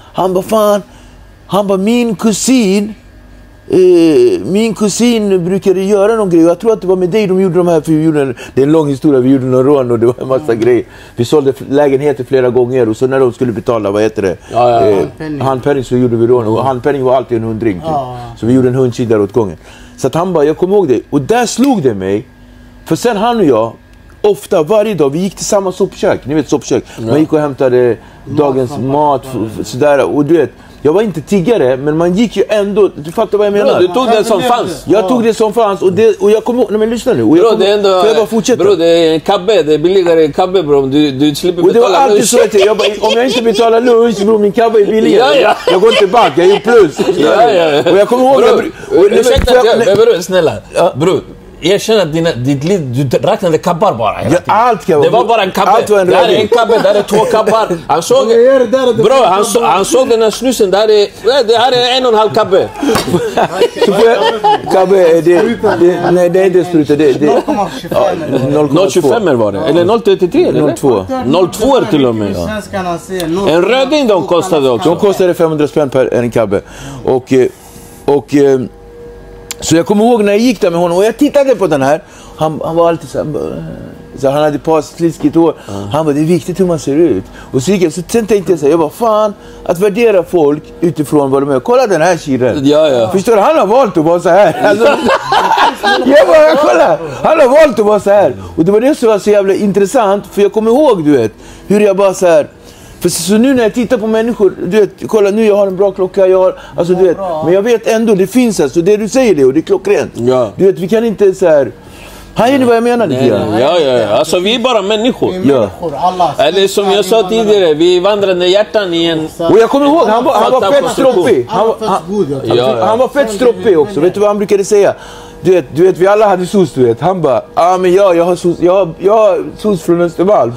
Han bara min kusin brukade göra någon grej. Jag tror att det var med dig de gjorde de här, för det är en lång historia, vi gjorde någon rån och det var en massa grejer. Vi sålde lägenheter flera gånger och så när de skulle betala, handpenning, så gjorde vi rån. Och handpenning var alltid en 100 typ. Så vi gjorde en 100 där åt gången. Så att han bara, jag kommer ihåg det. Och där slog det mig. För sen han och jag, ofta, varje dag, vi gick till samma soppkök. Ni vet soppkök. Man gick och hämtade dagens mat sådär. Och du vet, jag var inte tiggare, men man gick ju ändå. Du fattar vad jag menar? Du tog det som fanns. Jag tog det som fanns. Och jag kommer ihåg, nej men lyssna nu. Och Bro, det är ändå... Får jag bara fortsätta? Bro, det är en kabbe. Det är billigare kabbe, bro. Du slipper och det var betala alltid lunch. så att om jag inte betalar lunch, bro, min kabbe är billigare. Ja. Jag går inte back, jag är plus. Ja. Och jag kommer ihåg... Ursäkta, bro, snälla. Bro. Erkänn att ditt liv, du räknade kabbar bara hela tiden. Allt kabbar. Det var bara en kabbe. Där är en kabbe, där är 2 kabbar. Han såg... Bro, han såg den här snusen. Det här är 1,5 kabbe. Så får jag... Kabbe, nej, det är inte spruta. Det är 0,25 var det. Eller 0,33 eller? 0,2 är till och med. En röding de kostade också. De kostade 500 spänn per en kabbe. Och så jag kommer ihåg när jag gick där med honom och jag tittade på den här. Han var alltid så han hade ett par sliskigt hår. Han bara, det är viktigt hur man ser ut. Och så gick jag, så sen tänkte jag så här, jag bara, fan, att värdera folk utifrån vad de är. Kolla den här kiren. Ja. Förstår du, han har valt att vara så här. Alltså, jag bara, kolla, han har valt att vara så här. Och det var det som var så jävla intressant, för jag kommer ihåg, du vet, hur jag bara så här. För så nu när jag tittar på människor, du vet, kolla nu jag har en bra klocka, alltså du vet, men jag vet ändå, det finns alltså, det du säger det och det är klockrent. Ja. Du vet, vi kan inte så här, hajar ni vad jag menar lite grann? Ja, alltså vi är bara människor. Alla. Eller som jag sa tidigare, vi vandrande hjärtan i en... Och jag kommer ihåg, han var fett stroppig. Han var fett stroppig också, vet du vad han brukade säga? Du vet, vi alla hade sos, du vet. Han bara, men jag har sos, jag har sos från Östermalm.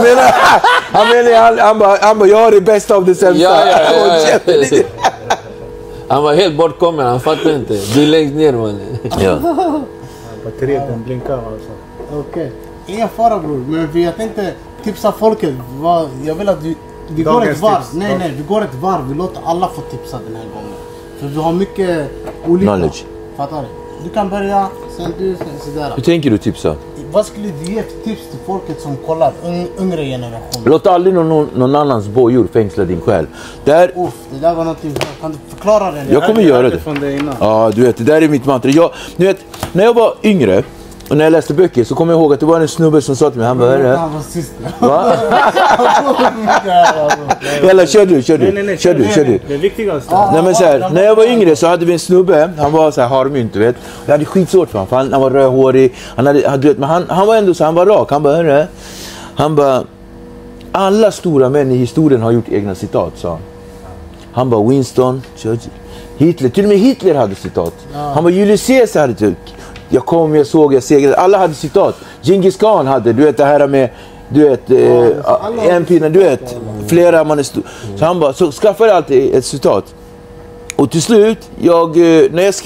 Han bara, jag har det bästa av det sämsta. Ja. Han var helt bortkommen, han fattade inte. Du längst ner, man. Ja. Batteriet den blinkar alltså. Okej. Ingen fara, bror. Men jag tänkte tipsa folket. Jag vill att vi går ett varv. Nej, vi går ett varv. Vi låter alla få tipsa den här gången. För vi har mycket olika. Knowledge. Fattar du? Du kan börja, sen du, sen sådär. Hur tänker du tipsa? Vad skulle du ge för tips till folket som kollar, yngre generation? Låt aldrig någon annans bojor fängsla din själ. Där, Det där var någonting, kan du förklara det? jag kommer göra det. Från det innan. Ja, du vet, det där är mitt mantra. Du vet, när jag var yngre och när jag läste böcker så kommer jag ihåg att det var en snubbe som sa till mig, han bara, hörru. Han var sist. Va? Eller kör du. Det viktigaste. Nej men så här, när jag var yngre så hade vi en snubbe, han var så här harmynt, du vet. Jag hade skitsvårt för honom, han var rödhårig, men han var ändå så, han var rak, han bara, hörru. Han bara, alla stora män i historien har gjort egna citat, sa han. Han bara, Winston, Churchill, Hitler, till och med Hitler hade citat. Han bara, Julius Caesar hade typ, jag såg, jag segrade, alla hade citat. Genghis Khan hade, du vet det här med, du vet, en pinne, du vet, flera man är stor. Så han bara, så skaffade alltid ett citat. Och till slut, när jag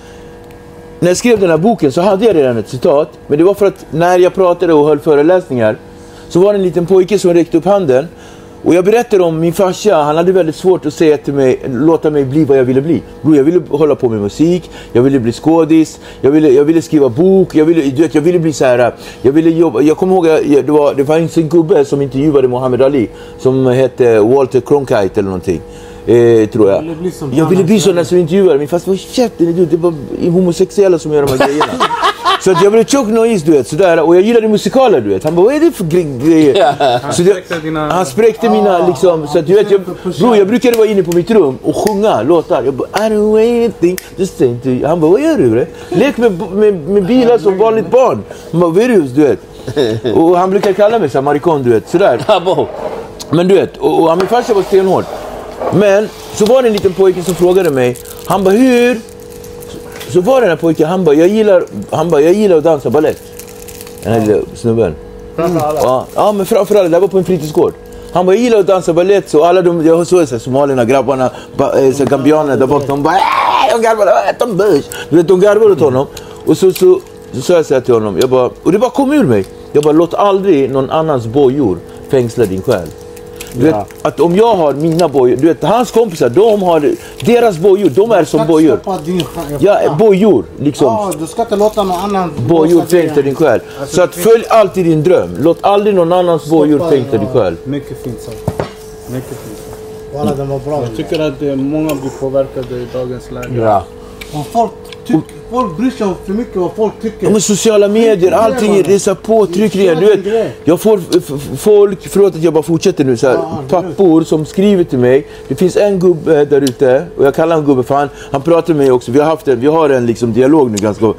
skrev den här boken så hade jag redan ett citat. Men det var för att när jag pratade och höll föreläsningar så var det en liten pojke som räckte upp handen. Och jag berättade om min farsa, han hade väldigt svårt att säga till mig, låta mig bli vad jag ville bli. Bro, jag ville hålla på med musik, jag ville bli skådis, jag ville skriva bok, jag ville bli så här, jag ville jobba. Jag kommer ihåg, det var en gubbe som intervjuade Muhammad Ali som hette Walter Cronkite eller någonting. Tror jag. Jag ville bli sån som intervjuare, men fast vad käften, det var homosexuella som gör de här grejerna. Så att jag blev tjock noise, du vet, sådär. Och jag gillade musikaler, du vet. Han bara, vad är det för grejer? Han spräckte mina, liksom. Så att du vet, jag brukade vara inne på mitt rum och sjunga låtar. Jag bara, I don't want anything, just say to you. Han bara, vad gör du, bre? Lek med bilar som vanligt barn. Han bara, virus, du vet. Och han brukar kalla mig så marikon, du vet, sådär. Men du vet, och min farsa var stenhård. Men så var det en liten pojke som frågade mig, han bara, hur? Så var det en pojke, han bara, jag gillar att dansa ballett. Den här lilla snubben. Ja, men framförallt, det var på en fritidsgård. Han bara, jag gillar att dansa ballett, så alla jag såg så somalierna, grabbarna, så gambianerna där bak, de bara, de garvade, de garvade åt honom. Och så sa jag så här till honom, och det bara kom ur mig. Jag bara, låt aldrig någon annans bojor fängsla din själ. Du vet, att om jag har mina bojor, du vet, hans kompisar, de har deras bojor, de är som bojor. Ja, bojor, liksom. Ja, du ska inte låta någon annan bojor fängsla din själ. Så att följ alltid din dröm. Låt aldrig någon annans bojor fängsla din själ. Mycket fint sagt. Mycket fint sagt. Alla, den var bra. Jag tycker att många blir påverkade i dagens läge. Ja. Folk bryr sig för mycket vad folk tycker. Men sociala medier, allting är dessa påtryckningar. Du vet, jag får folk, förlåt att jag bara fortsätter nu så här, pappor som skriver till mig. Det finns en gubbe där ute, och jag kallar honom gubbe för han pratar med mig också. Vi har en liksom dialog nu ganska.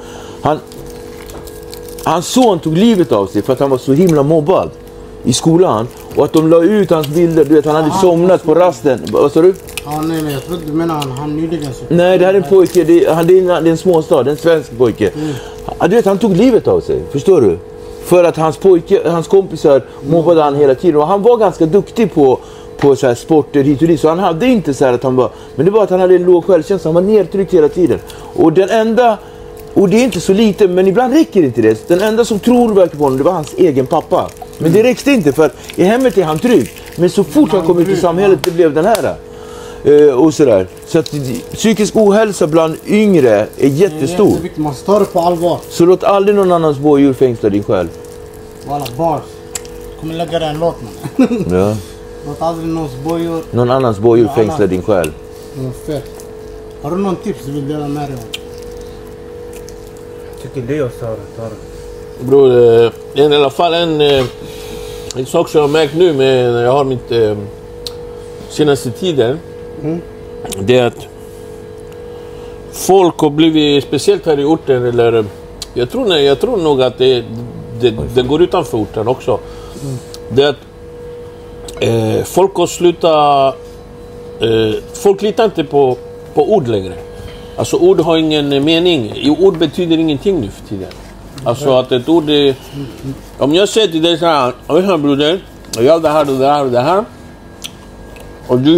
Hans son tog livet av sig för att han var så himla mobbad i skolan. Och att de la ut hans bilder, du vet, han hade somnat på rasten. Vad sa du? Ja, nej, jag trodde du menar han nyligen så. Nej, det här är en pojke, det är en småstad, en svensk pojke. Du vet, han tog livet av sig, förstår du? För att hans kompisar mobbade han hela tiden. Och han var ganska duktig på så här sporter hit och dit. Så han hade inte så här att han var, men det var att han hade en låg självkänsla, han var nedtryckt hela tiden. Och det är inte så lite, men ibland räcker inte det. Den enda som tror verkligen på honom, det var hans egen pappa. Men det räckte inte, för att i hemmet är han trygg. Men så fort han kom ut i samhället, det blev den här. Och sådär. Så att psykisk ohälsa bland yngre är jättestor. Det är viktigt, man står det på allvar. Så låt aldrig någon annans bojor fängsla din själ. Alla bars. Kommer lägga den låt, man. Ja. Låt aldrig någon annans bojor fängsla din själ. Fett. Har du någon tips du vill dela med dig om? Tycker det och ta det. Bror, i alla fall en sak som jag har märkt nu när jag har mitt senaste tiden. Det är att folk har blivit, speciellt här i orten, eller jag tror nog att det går utanför orten också. Det är att folk har slutat, folk litar inte på ord längre. Alltså ord har ingen mening. Ord betyder ingenting nu för tiden. Alltså att ett ord är, om jag säger till dig så här, oj broder, jag gör det här och det här och det här. Och du...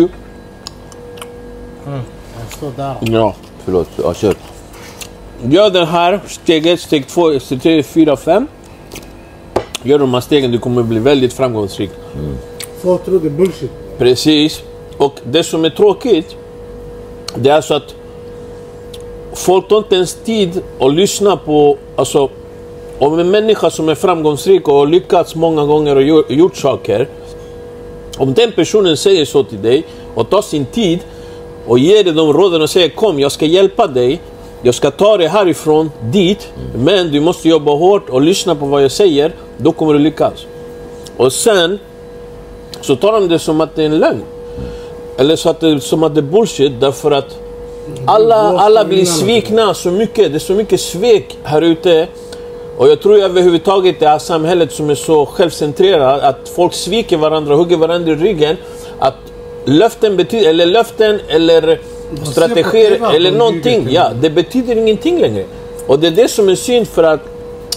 Jag står där. Ja, förlåt. Ja, kör. Gör den här, steg 1, steg 2, steg 3, 4, 5. Gör de här stegen, du kommer bli väldigt framgångsrik. Folk tror det är bullshit. Precis. Och det som är tråkigt, det är så att folk tar inte ens tid att lyssna på, alltså, om en människa som är framgångsrik och har lyckats många gånger och gjort saker, om den personen säger så till dig och tar sin tid och ger dig de råden och säger kom, jag ska hjälpa dig, jag ska ta dig härifrån dit, men du måste jobba hårt och lyssna på vad jag säger, då kommer du lyckas. Och sen så tar de det som att det är en lögn. Eller så att det, som att det är bullshit, därför att alla blir svikna så mycket. Det är så mycket svek här ute. Och jag tror överhuvudtaget det här samhället som är så självcentrerat, att folk sviker varandra, hugger varandra i ryggen. Att löften eller strategier eller någonting, ja, det betyder ingenting längre. Och det är det som är synd, för att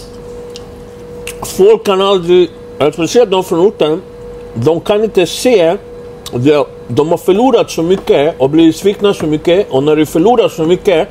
folk kan aldrig, speciellt de från orten, de kan inte se, de har förlorat så mycket och blivit svikna så mycket, och när du förlorar så mycket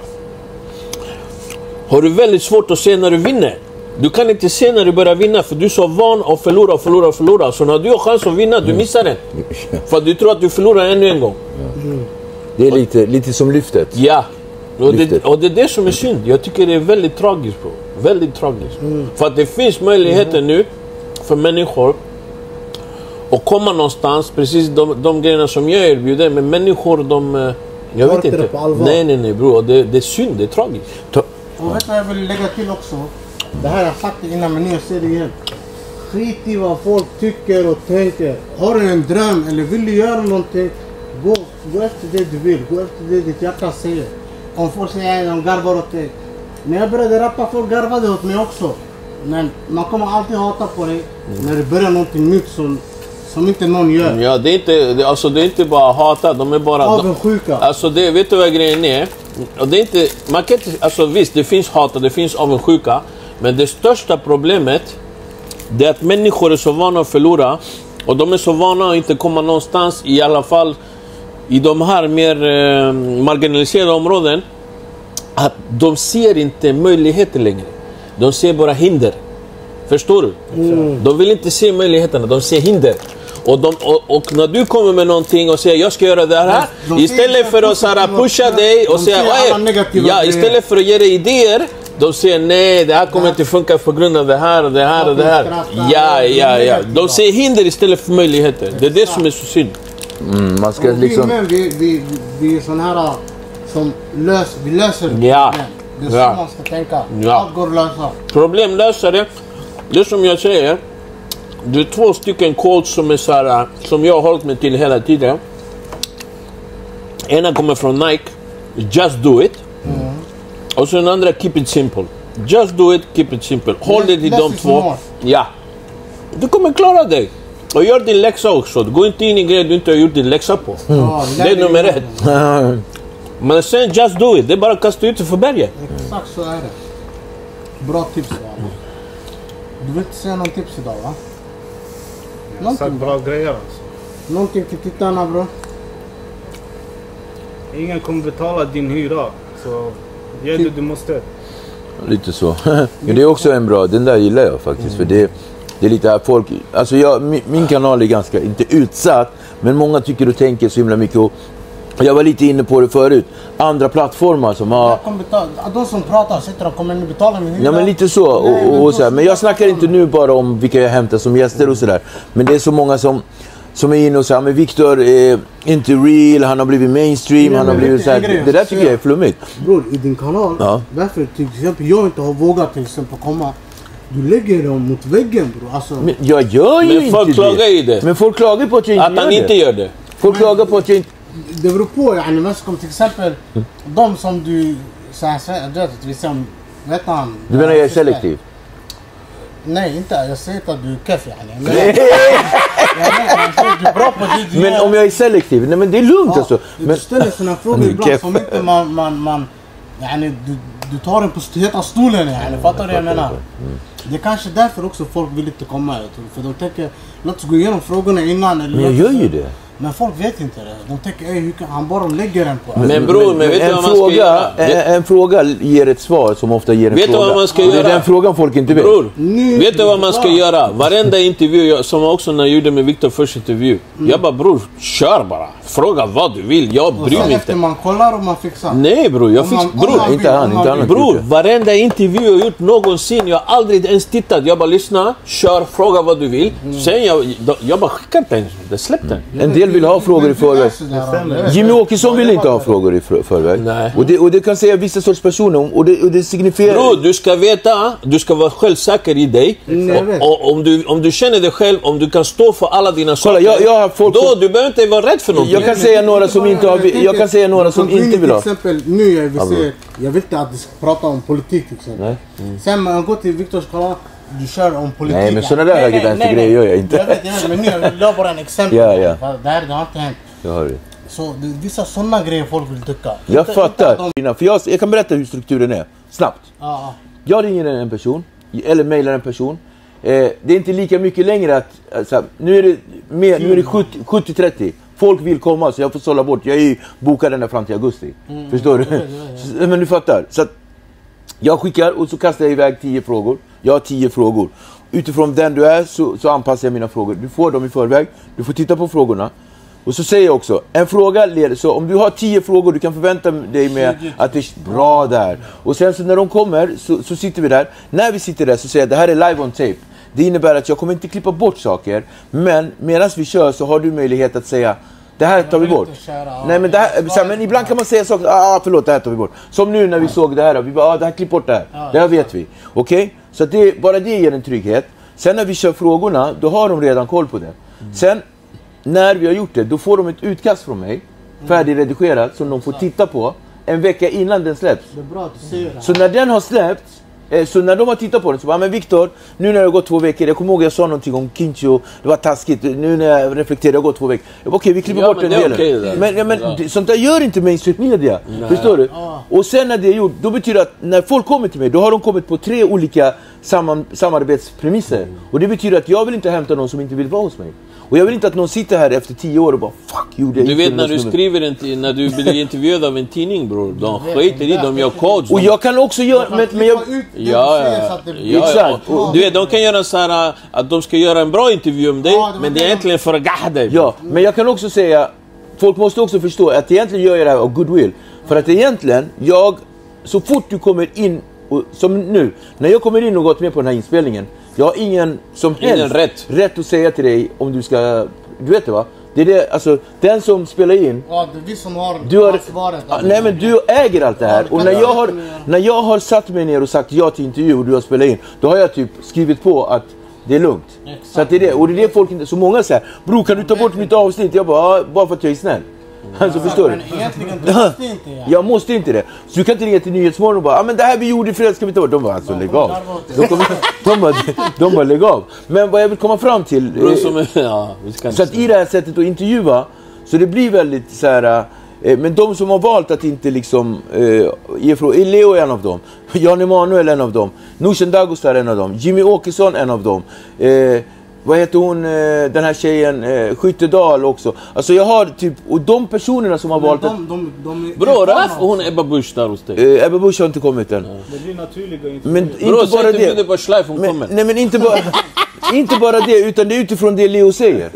har du väldigt svårt att se när du vinner. Du kan inte se när du börjar vinna, för du är så van att förlora. Så när du har chans att vinna, du missar den. För att du tror att du förlorar ännu en gång. Det är lite som lyftet. Ja, och det är det som är synd. Jag tycker det är väldigt tragiskt, bro. Väldigt tragiskt. För att det finns möjligheter nu för människor att komma någonstans, precis de grejerna som jag erbjuder, men människor jag vet inte. Nej bro, det är synd, det är tragiskt. Och vet du vad jag vill lägga till också? Det här har jag sagt innan, men nu jag ser det igen. Skit i vad folk tycker och tänker. Har du en dröm eller vill du göra någonting, gå efter det du vill. Gå efter det ditt hjärta säger. Om folk säger att de garvar åt dig. När jag började rappa, folk garvade åt mig också. Men man kommer alltid hata på dig när du börjar någonting nytt som inte någon gör. Ja, det är inte bara hata, de är bara avundsjuka. Alltså det, vet du vad grejen är? Och det är inte, man kan inte, alltså visst, det finns hata, det finns avundsjuka, men det största problemet, det är att människor är så vana att förlora, och de är så vana att inte komma någonstans, i alla fall i de här mer marginaliserade områden, att de ser inte möjligheter längre. De ser bara hinder. Förstår du? De vill inte se möjligheterna, de ser hinder. Och när du kommer med någonting och säger jag ska göra det här, istället för att pusha dig och säga ja, istället för att ge dig idéer, de säger nej, det här kommer inte funka på grund av det här och det här och det här. Ja. De ser hinder istället för möjligheter. Det är det som är så synd. Man ska liksom... Vi är sådana här som vi löser problem. Det är så man ska tänka. Allt går att lösa. Problemlösare, det som jag säger, det är 2 stycken quotes som är så här, som jag har hållit mig till hela tiden. Ena kommer från Nike, just do it. Och så den andra, keep it simple. Just do it, keep it simple. Håll dig till de 2. Ja. Du kommer klara dig. Och gör din läxa också. Gå inte in i grejer du inte har gjort din läxa på. Det är nummer 1. Men sen just do it. Det är bara att kasta ut sig för berget. Exakt så är det. Bra tips. Du vill inte säga någon tips idag, va? Sagt bra grejer alltså. Någonting till tittarna, bro? Ingen kommer betala din hyra, så gör det du måste. Lite så. Men det är också en bra, den där gillar jag faktiskt. För det är lite här folk, alltså min kanal är ganska, inte utsatt, men många tycker och tänker så himla mycket. Och jag var lite inne på det förut. Andra plattformar som har... De som pratar sitter och kommer att betala min hyra. Ja, men lite så. Och så här. Men jag snackar inte nu bara om vilka jag hämtar som gäster och sådär. Men det är så många som är inne och säger, men Victor är inte real, han har blivit mainstream, han har blivit så här. Det där tycker jag är flummigt. Bror, i din kanal, varför till exempel jag inte har vågat till exempel komma, du lägger dem mot väggen, bror. Alltså, men jag gör ju inte folk klagar i det. Men folk klagar på att jag inte att han inte gör det. Folk klagar på att jag inte... Det beror på, yani, men som till exempel de som du vet han. Du menar jag är selektiv? Nej, inte. Jag säger inte att du är keff, yani. Du är bra på det du men gör. om jag är selektiv? Nej, men det är lugnt alltså. Du ställer sådana frågor ibland som inte man yani, du tar den på heta stolen, yani. Fattar du vad jag menar? Det är kanske därför också folk vill inte komma ut. För de tänker, låt oss gå igenom frågorna innan. Eller men jag gör ju det. Men folk vet inte det. De tänker, hur kan han bara lägger den på? Men bror, men vet du vad man ska göra? En fråga ger ett svar som ofta ger en vet fråga. Vet du vad man ska göra? göra? Det är den frågan folk inte vet. Bror, vet du vad man ska göra? Varenda intervju, som också när jag gjorde med Victor först intervju. Jag bara, bror, kör bara. Fråga vad du vill, jag bryr mig inte. Man kollar om man fixar. Nej bror, jag fixar. Bror, inte han. Bror, varenda intervju jag gjort någonsin, jag har aldrig ens tittat. Jag bara lyssna, kör, fråga vad du vill. Sen jag bara skickar den, det släppte den. En del vill ha frågor i förväg. Jimmy Åkesson vill inte ha frågor i förväg. Nej. Och det kan säga vissa sorts personer och det signifierar... Bror, du ska veta, du ska vara självsäker i dig. Och om du känner dig själv, om du kan stå för alla dina saker. Jag har folk då du behöver inte vara rädd för någonting. Jag kan säga några som inte har, jag kan säga några som inte vill ha. Till exempel nu jag vill inte att du ska prata om politik till exempel. Sen man går till Viktors kanal, du kör om politik. Nej, men sådana där högervänstergrejer gör jag inte. Jag vet, men nu jag bara en exempel. Ja. Det här har inte hänt. Jag hör det. Så vissa sådana grejer folk vill tycka. Jag fattar. För jag kan berätta hur strukturen är. Snabbt. Jag ringer en person, eller mejlar en person. Det är inte lika mycket längre att... Alltså, nu är det 70-30. Folk vill komma så jag får sålla bort. Jag är ju bokad ända fram till augusti. Förstår du? Men du fattar. Så att jag skickar och så kastar jag iväg 10 frågor. Jag har 10 frågor. Utifrån den du är så anpassar jag mina frågor. Du får dem i förväg. Du får titta på frågorna. Och så säger jag också, en fråga leder, så om du har 10 frågor, du kan förvänta dig med att det är bra där. Och sen så när de kommer så sitter vi där. När vi sitter där så säger jag, det här är live on tape. Det innebär att jag kommer inte klippa bort saker. Men medan vi kör så har du möjlighet att säga, det här tar vi bort. Nej, men, men ibland kan man säga saker, förlåt, det här tar vi bort. Som nu när vi såg det här, vi bara, det här klipp bort det här. Det här vet vi. Okej? Så att bara det ger en trygghet. Sen när vi kör frågorna, då har de redan koll på det. Sen när vi har gjort det, då får de ett utkast från mig, färdigredigerat, som de får titta på en vecka innan den släpps. Det är bra att du säger det. Så när den har släppts, så när de har tittat på den så bara, men Victor, nu när det har gått 2 veckor, jag kommer ihåg jag sa någonting om Kincho, det var taskigt, nu när jag reflekterar, det har gått 2 veckor. Jag bara, okej, vi klipper bort den delen. Men sånt där gör inte mainstream media. Förstår du? Och sen när det är gjort, då betyder det att när folk kommer till mig, då har de kommit på 3 olika samarbetspremisser. Och det betyder att jag vill inte hämta någon som inte vill vara hos mig. Och jag vill inte att någon sitter här efter 10 år och bara fuck you. Du vet när du skriver när du blir intervjuad av en tidning, bror. De skiter i, de gör kods. Och jag kan också göra... Men jag, exakt. Du vet, de kan göra så här att de ska göra en bra intervju om dig, men det är egentligen för att gagga dig. Ja, men jag kan också säga, folk måste också förstå att egentligen gör jag det här av goodwill. För att egentligen, så fort du kommer in, som nu, när jag kommer in och gått med på den här inspelningen, jag har ingen som helst rätt att säga till dig om du ska... Du vet det, va? Det är det, alltså, den som spelar in... Ja, det är vi som har svaret. Nej, men du äger allt det här. Och när jag har satt mig ner och sagt ja till intervju och du har spelat in, då har jag typ skrivit på att det är lugnt. Exakt. Så att det är det. Och det är det folk inte... Så många säger, bror, kan du ta bort mitt avsnitt? Jag bara för att jag är snäll. Alltså, förstår men egentligen du måste inte. Ja. Jag måste inte det. Så du kan inte ringa till Nyhetsmorgon och bara, men det här vi gjorde i fredag ska vi ta bort. De bara, alltså lägg av. De bara lägg av. Men vad jag vill komma fram till, så att i det här sättet att intervjua, så det blir väldigt så här. Men de som har valt att inte liksom Leo är en av dem, Jan Emanuel är en av dem, Nushen Dagostar är en av dem, Jimmy Åkesson är en av dem, vad heter hon, den här tjejen, Skyttedal också. Alltså jag har typ, och de personerna som har valt att... Bror, hon Ebba Busch där hos dig. Ebba Busch har inte kommit än. Det blir naturliga inte. Men inte bara det. Bara Schleif, hon kommer. Nej, men inte bara det, utan det är utifrån det Leo säger.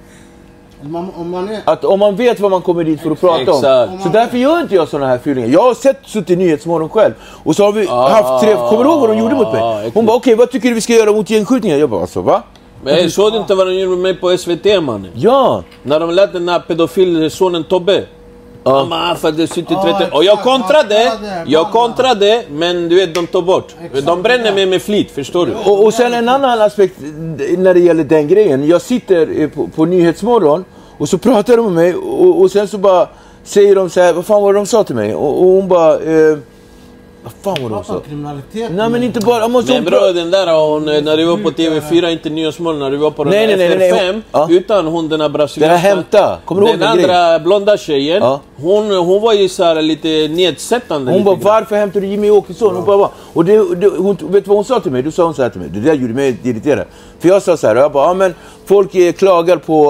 Att om man vet vad man kommer dit för att prata om. Så därför gör inte jag såna här fyllningar. Jag har suttit i Nyhetsmorgon själv. Och så har vi haft 3, kommer du ihåg vad de gjorde mot mig? Hon bara, okej, vad tycker du vi ska göra mot gängskjutningar? Jag bara, alltså, va? Men såg du inte vad de gjorde med mig på SVT, man? Ja. När de lät den här pedofilsonen Tobbe. Mamma, för det sitter 30... Och jag kontrade, men du vet, de tog bort. De bränner mig med flit, förstår du? Och sen en annan aspekt när det gäller den grejen. Jag sitter på Nyhetsmorgon och så pratar de med mig och sen så bara säger de så här, vad fan var det de sa till mig? Och hon bara... vad fan var det också? Nej, men inte bara... Men bror, den där hon, när du var på TV4, inte Nyhetsmorgon, när du var på den FR5, utan hon den här brasilianska... Den här Hämta, kommer du ihåg den andra blonda tjejen, hon var ju så här lite nedsättande. Hon bara, varför hämtar du Jimmy Åkesson? Hon bara, och hon, vet vad hon sa till mig? Då sa hon så här till mig, det där gjorde mig irriterad. För jag sa så här, jag bara, men folk klagar på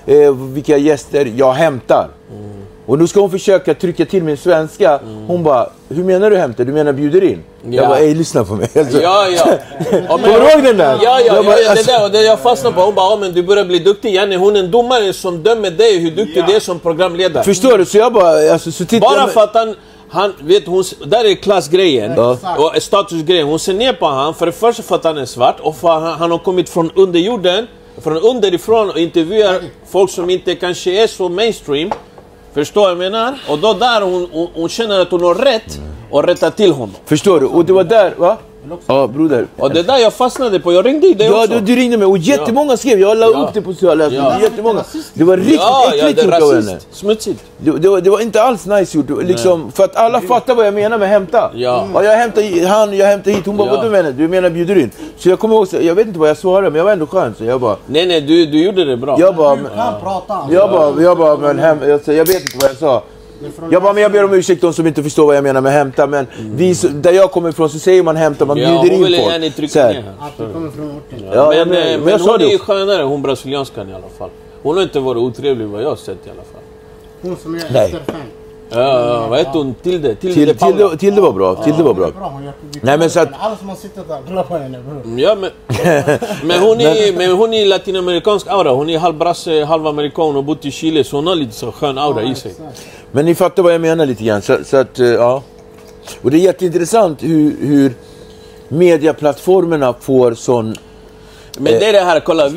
vilka gäster jag hämtar. Och nu ska hon försöka trycka till min svenska. Hon bara, hur menar du hämtar? Du menar bjuder in? Jag bara, lyssna på mig. Alltså. Ja. Kommer du ihåg den där? Ja, det där. Och det jag fastnade på. Hon bara, men du börjar bli duktig igen. Hon är en domare som dömer dig hur duktig du är som programledare. Förstår du? Så jag bara, alltså, så tittar bara för att han vet, hon, där är klassgrejen och statusgrejen. Hon ser ner på han för det första för att han är svart och för att han har kommit från underjorden, från underifrån och intervjuar folk som inte kanske är så mainstream. Förstår jag menar? Och då där hon känner att hon har rätt och rätta till honom. Förstår du? Och det var där, va? Ja, broder. Och det där jag fastnade på, jag ringde dig också. Ja, du ringde mig och jättemånga skrev. Jag la upp det på sociala jättemånga. Det var riktigt äckligt gjort av henne. Smutsigt. Det var inte alls nice gjort. Liksom, för att alla fattar vad jag menar med hämta. Ja. Och jag hämtar hit. Hon bara, vad du menar? Du menar bjuder in. Så jag kommer ihåg, jag vet inte vad jag svarade, men jag var ändå skön. Så jag bara... Nej, du gjorde det bra. Jag bara, men jag vet inte vad jag sa. Jag bara, men jag ber om ursäkt de som inte förstår vad jag menar med hämta. Men där jag kommer ifrån så säger man hämta, man bjuder in folk. Men hon är ju skönare, hon brasilianskan i alla fall. Hon har inte varit otrevlig vad jag har sett i alla fall. Hon som är efterfan. Ja, vad heter hon? Tilde var bra. Tilde var bra. Nej, men så att... Alla som har suttit där, kolla på henne, bror. Ja, men hon är latinamerikansk aura. Hon är halv brasse, halv amerikan och bott i Chile. Så hon har lite så skön aura i sig. Men ni fattar vad jag menar lite grann. Så att, ja. Och det är jätteintressant hur mediaplattformarna får sån... Men det är det här, kolla.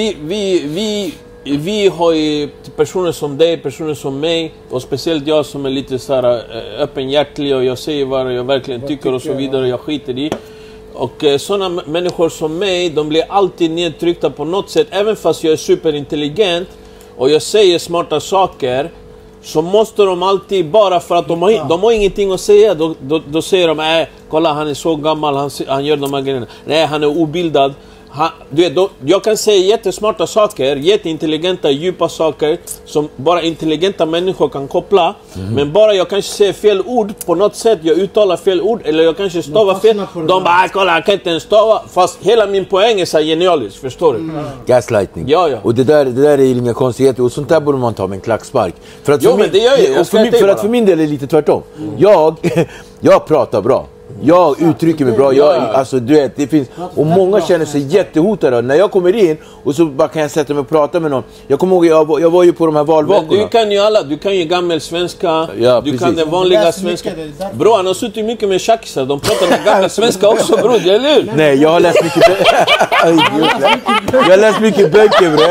Vi har ju personer som dig, personer som mig och speciellt jag som är lite så här öppenhjärtig och jag säger vad jag verkligen tycker och så vidare, jag skiter i. Och sådana människor som mig, de blir alltid nedtryckta på något sätt, även fast jag är superintelligent och jag säger smarta saker, så måste de alltid, bara för att de har ingenting att säga, då säger de, kolla han är så gammal, han gör de här grejerna. Nej, han är obildad. Jag kan säga jättesmarta saker, jätteintelligenta, djupa saker som bara intelligenta människor kan koppla. Men bara jag kanske säger fel ord på något sätt, jag uttalar fel ord eller jag kanske stavar fel. De bara, kolla han kan inte ens stava. Fast hela min poäng är så genialisk, förstår du? Gaslighting. Ja. Och det där är inga konstigheter. Och sånt där borde man ta med en klackspark. För att för min del är det lite tvärtom. Jag pratar bra. Jag uttrycker mig bra, alltså du vet, det finns, och många känner sig jättehotade när jag kommer in och så bara kan jag sätta mig och prata med någon. Jag kommer ihåg, jag var ju på de här valvakorna. Men du kan ju alla, du kan ju gammelsvenska, du kan den vanliga svenska. Bro, han har suttit mycket med tjackisar, de pratar med gammelsvenska också, bro, eller hur? Nej, jag har läst mycket jag har läst mycket böcker, bro.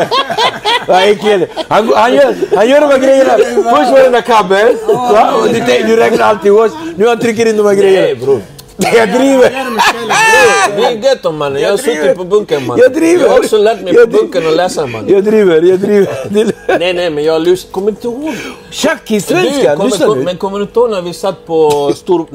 Han gör de här grejerna. Först var det den där kabel, du räknar alltid oss. Nu han trycker in de här grejerna. Nej, bro. Jag driver. Det är gött om man. Jag har suttit på bunkern, man. Jag driver. Jag har också lärt mig på bunkern att läsa, man. Jag driver. Nej, men jag lyssnar. Kommer inte ihåg. Tjackis svenska, lyssna nu. Men kommer du inte ihåg när vi satt på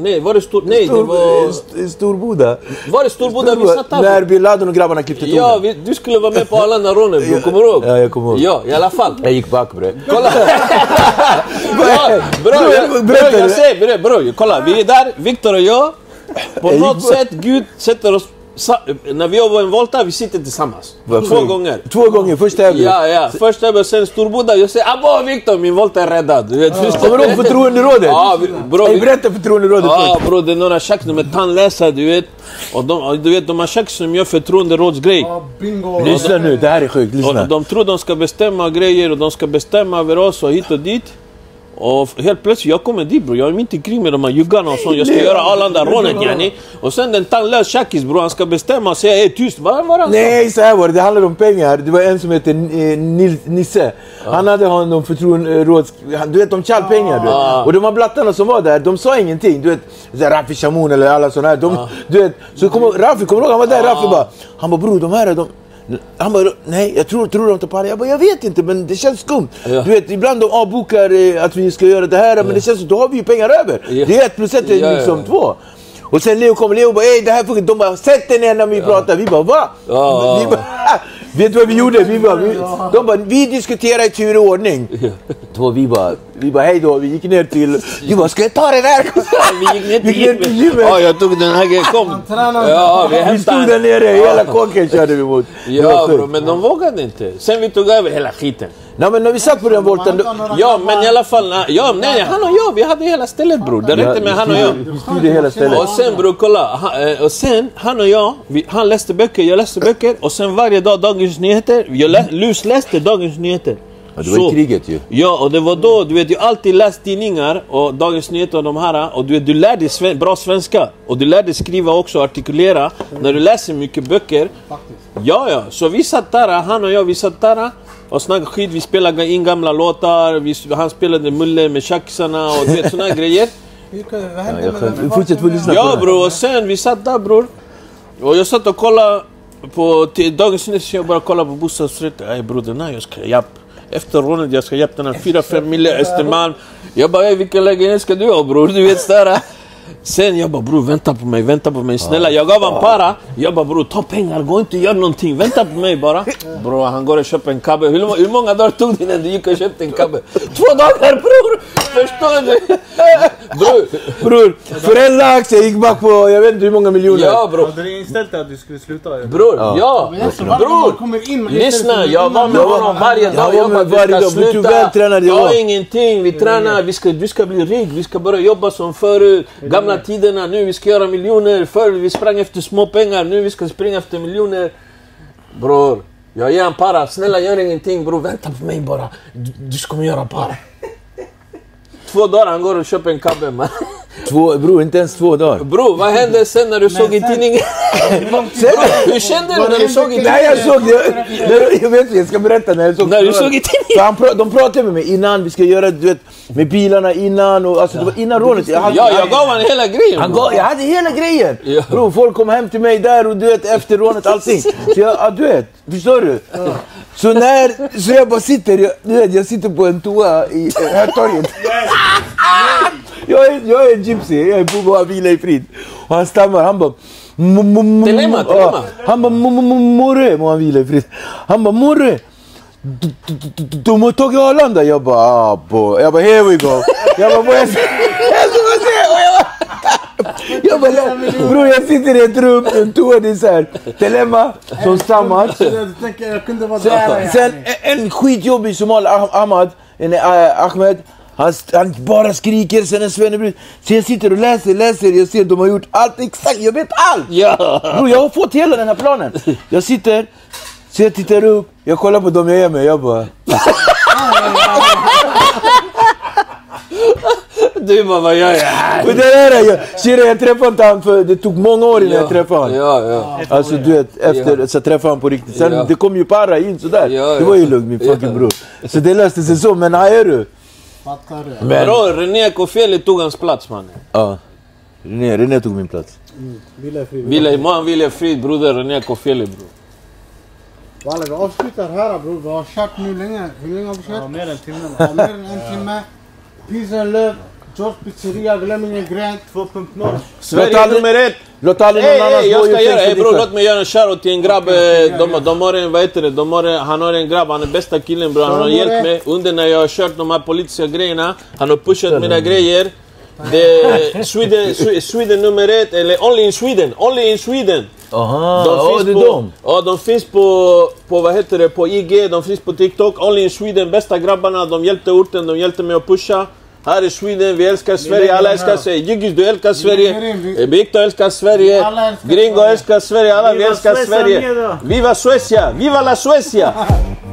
Storboda. Var det Storboda vi satt där? När Bin Laden och grabbarna klippte tonen. Ja, du skulle vara med på Arlanda Ronald, bro. Kommer du ihåg? Ja, jag kommer ihåg. Ja, i alla fall. Jag gick bak, bre. Kolla. Jag säger, bro, kolla. Vi är där, Victor och jag. På något sätt, Gud sätter oss... När vi var en volta, vi sitter tillsammans. 2 gånger. 2 gånger, första tävling. Ja. Första tävling, sen Storboda. Jag säger, abba Victor, min volta är räddad. Kommer du ihåg förtroenderådet? Ja, bro. Berätta förtroenderådet först. Ja, bro, det är några tjack som är tandläsare, du vet. Och de har tjack som gör förtroenderådsgrej. Bingo. Lyssna nu, det här är sjukt, lyssna. Och de tror de ska bestämma grejer och de ska bestämma över oss och hit och dit. Och helt plötsligt, jag kommer dit, bro. Jag är inte kring med de här juggarna och sånt. Jag ska göra Arlanda Ronald, yani. Och sen den tandlös tjackis, bro. Han ska bestämma och säga, tyst. Vad var han? Nej, så här var det. Det handlar om pengar. Det var en som heter Nisse. Han hade honom förtroenderåds... Du vet, de tjall pengar, du vet. Och de här blattarna som var där, de sa ingenting. Du vet, Rafi Shamoun eller alla sådana här. Du vet, så Rafi, kommer du ihåg? Han var där, Rafi bara... Han bara, bro, de här, han bara, nej, jag tror de tar på det. Jag bara, jag vet inte, men det känns skumt. Du vet, ibland de avbokar att vi ska göra det här, men det känns som då har vi ju pengar över. Det är 1 + 1 är liksom 2. Och sen Leo kommer och bara, det här funkar. De bara, sätt den ner när vi pratar. Vi bara, va? Vi vet du vad vi gjorde? De bara, vi diskuterar i tur och ordning. Och vi bara hej då, vi gick ner till... Vi bara, ska jag ta det där? Vi gick ner till gymmet. Ja, jag tog den här, kom. Ja, Vi stod där nere, hela kåken körde vi mot. Ja bro, men de vågade inte. Sen vi tog över hela skiten. Nej men när vi satt på den volten... Ja, men i alla fall, ja, nej, han och jag, vi hade hela stället bror. Det räckte med han och jag. Vi styrde hela stället. Och sen bror, kolla. Och sen, han och jag, han läste böcker, jag läste böcker. Och sen varje dag Dagens Nyheter, Lus läste Dagens Nyheter. Ja, det var i kriget ju. Ja, och det var då, du vet, jag alltid läst tidningar och Dagens Nyheter och de här. Och du vet, du lärde bra svenska. Och du lärde skriva också, artikulera. När du läser mycket böcker. Ja, så vi satt där, han och jag, vi satt där. Och snackade skit, vi spelade in gamla låtar. Han spelade mulle med tjacksarna och du vet, såna grejer. Fortsätt lyssna. Ja bror, och sen vi satt där bror. Och jag satt och kollade på Dagens Nyheter. Jag bara kollade på bostadsrätten. Ej bror, den här jag ska hjälpa. Efter rånet jag ska hjälpa den här 4-5 miljoner Östermalm. Jag bara, vilken lägenhet ska du ha bror? Du vet sådär. Sen jag bara, bror vänta på mig, snälla. Jag gav han para. Jag bara, bror ta pengar, gå inte och gör någonting. Vänta på mig bara. Bror han går och köper en kabbe. Hur många dagar tog det innan du gick och köpte en kabbe? 2 dagar bror. Förstår du? Bror, för en lax jag gick bak på, jag vet inte hur många miljoner. Ja bror. Hade du inställt att du skulle sluta? Bror, ja. Bror, lyssna, jag var med honom varje dag. Jag bara, vi ska sluta. Jag ingenting, vi tränar. Du ska bli rik, vi ska börja jobba som förut. Gamla tiderna, nu vi ska göra miljoner. Förr vi sprang efter små pengar, nu vi ska springa efter miljoner. Bror, jag ger en para. Snälla gör ingenting bror, vänta på mig bara. Du ska göra para. 2 dagar han går och köper en kabbe man. Bror, inte ens 2 dagar. Bror, vad hände sen när du såg i tidningen? Hur kände du när du såg i tidningen? Nej, jag såg det. Jag vet inte, jag ska berätta när jag såg. När du såg i tidningen? De pratade med mig innan, vi ska göra du vet, med bilarna innan. Och, alltså, det var innan rånet. Jag gav han hela grejen. Jag hade hela grejen. Ja. Bror, folk kom hem till mig där och du vet, efter rånet, allting. Så du vet, förstår du? Så jag bara sitter, jag sitter på en toa i Hötorget. Jag är en gypsy, jag är på att vila i frid. Och han stammar, han bara... Telema. Han bara, morre, må han vila i frid. Han bara, morre, de har tagit Arlanda. Jag bara, here we go. Jag bara, bror, jag sitter i ett rum, en toa, det är såhär, Telema som stammar. Sen en skitjobbig somal, Ahmed. Han bara skriker, sen en svennebrud. Så jag sitter och läser, jag ser de har gjort allt exakt, jag vet allt! Ja. Bro, jag har fått hela den här planen. Jag sitter, så jag tittar upp, jag kollar på dem jag är med, jag bara... Du bara, vad gör jag här? Och det där jag träffade inte han för det tog många år innan jag träffade han. Ja. Alltså du vet, efter så träffade han på riktigt. Sen det kom ju para in sådär. Det var ju lugnt min fucking bror. Så det löste sig så, men här är du. Men René Kofeli tog hans plats man. Ja, René tog min plats. Vila frid broder, René Kofeli bror. Walla, vi avslutar här bror, vi har kört nu länge. Hur länge har vi kört? Mer än en timme. Mer än en timme. Peace and love, George Pizzeria, glöm ingen Grant 2.0. Sverige nummer 1. Låt aldrig någon annan jag ska göra, bror, låt mig göra en shoutout till en grabb. De har en, vad heter det, han har en grabb, han är bästa killen bror. Han har hjälpt mig under när jag har kört de här politiska grejerna. Han har pushat mina grejer. Sweden nummer 1, eller Only in Sweden. Aha, det är de. Ja, de finns på vad heter det, på IG, de finns på TikTok. Only in Sweden, bästa grabbarna, de hjälpte orten, de hjälpte mig att pusha. Här är Sweden, vi älskar Sverige, alla älskar Sverige. Jiggis, du älskar Sverige. Victor älskar Sverige. Gringo älskar Sverige, alla vi älskar Sverige. Viva Suecia, viva la Suecia!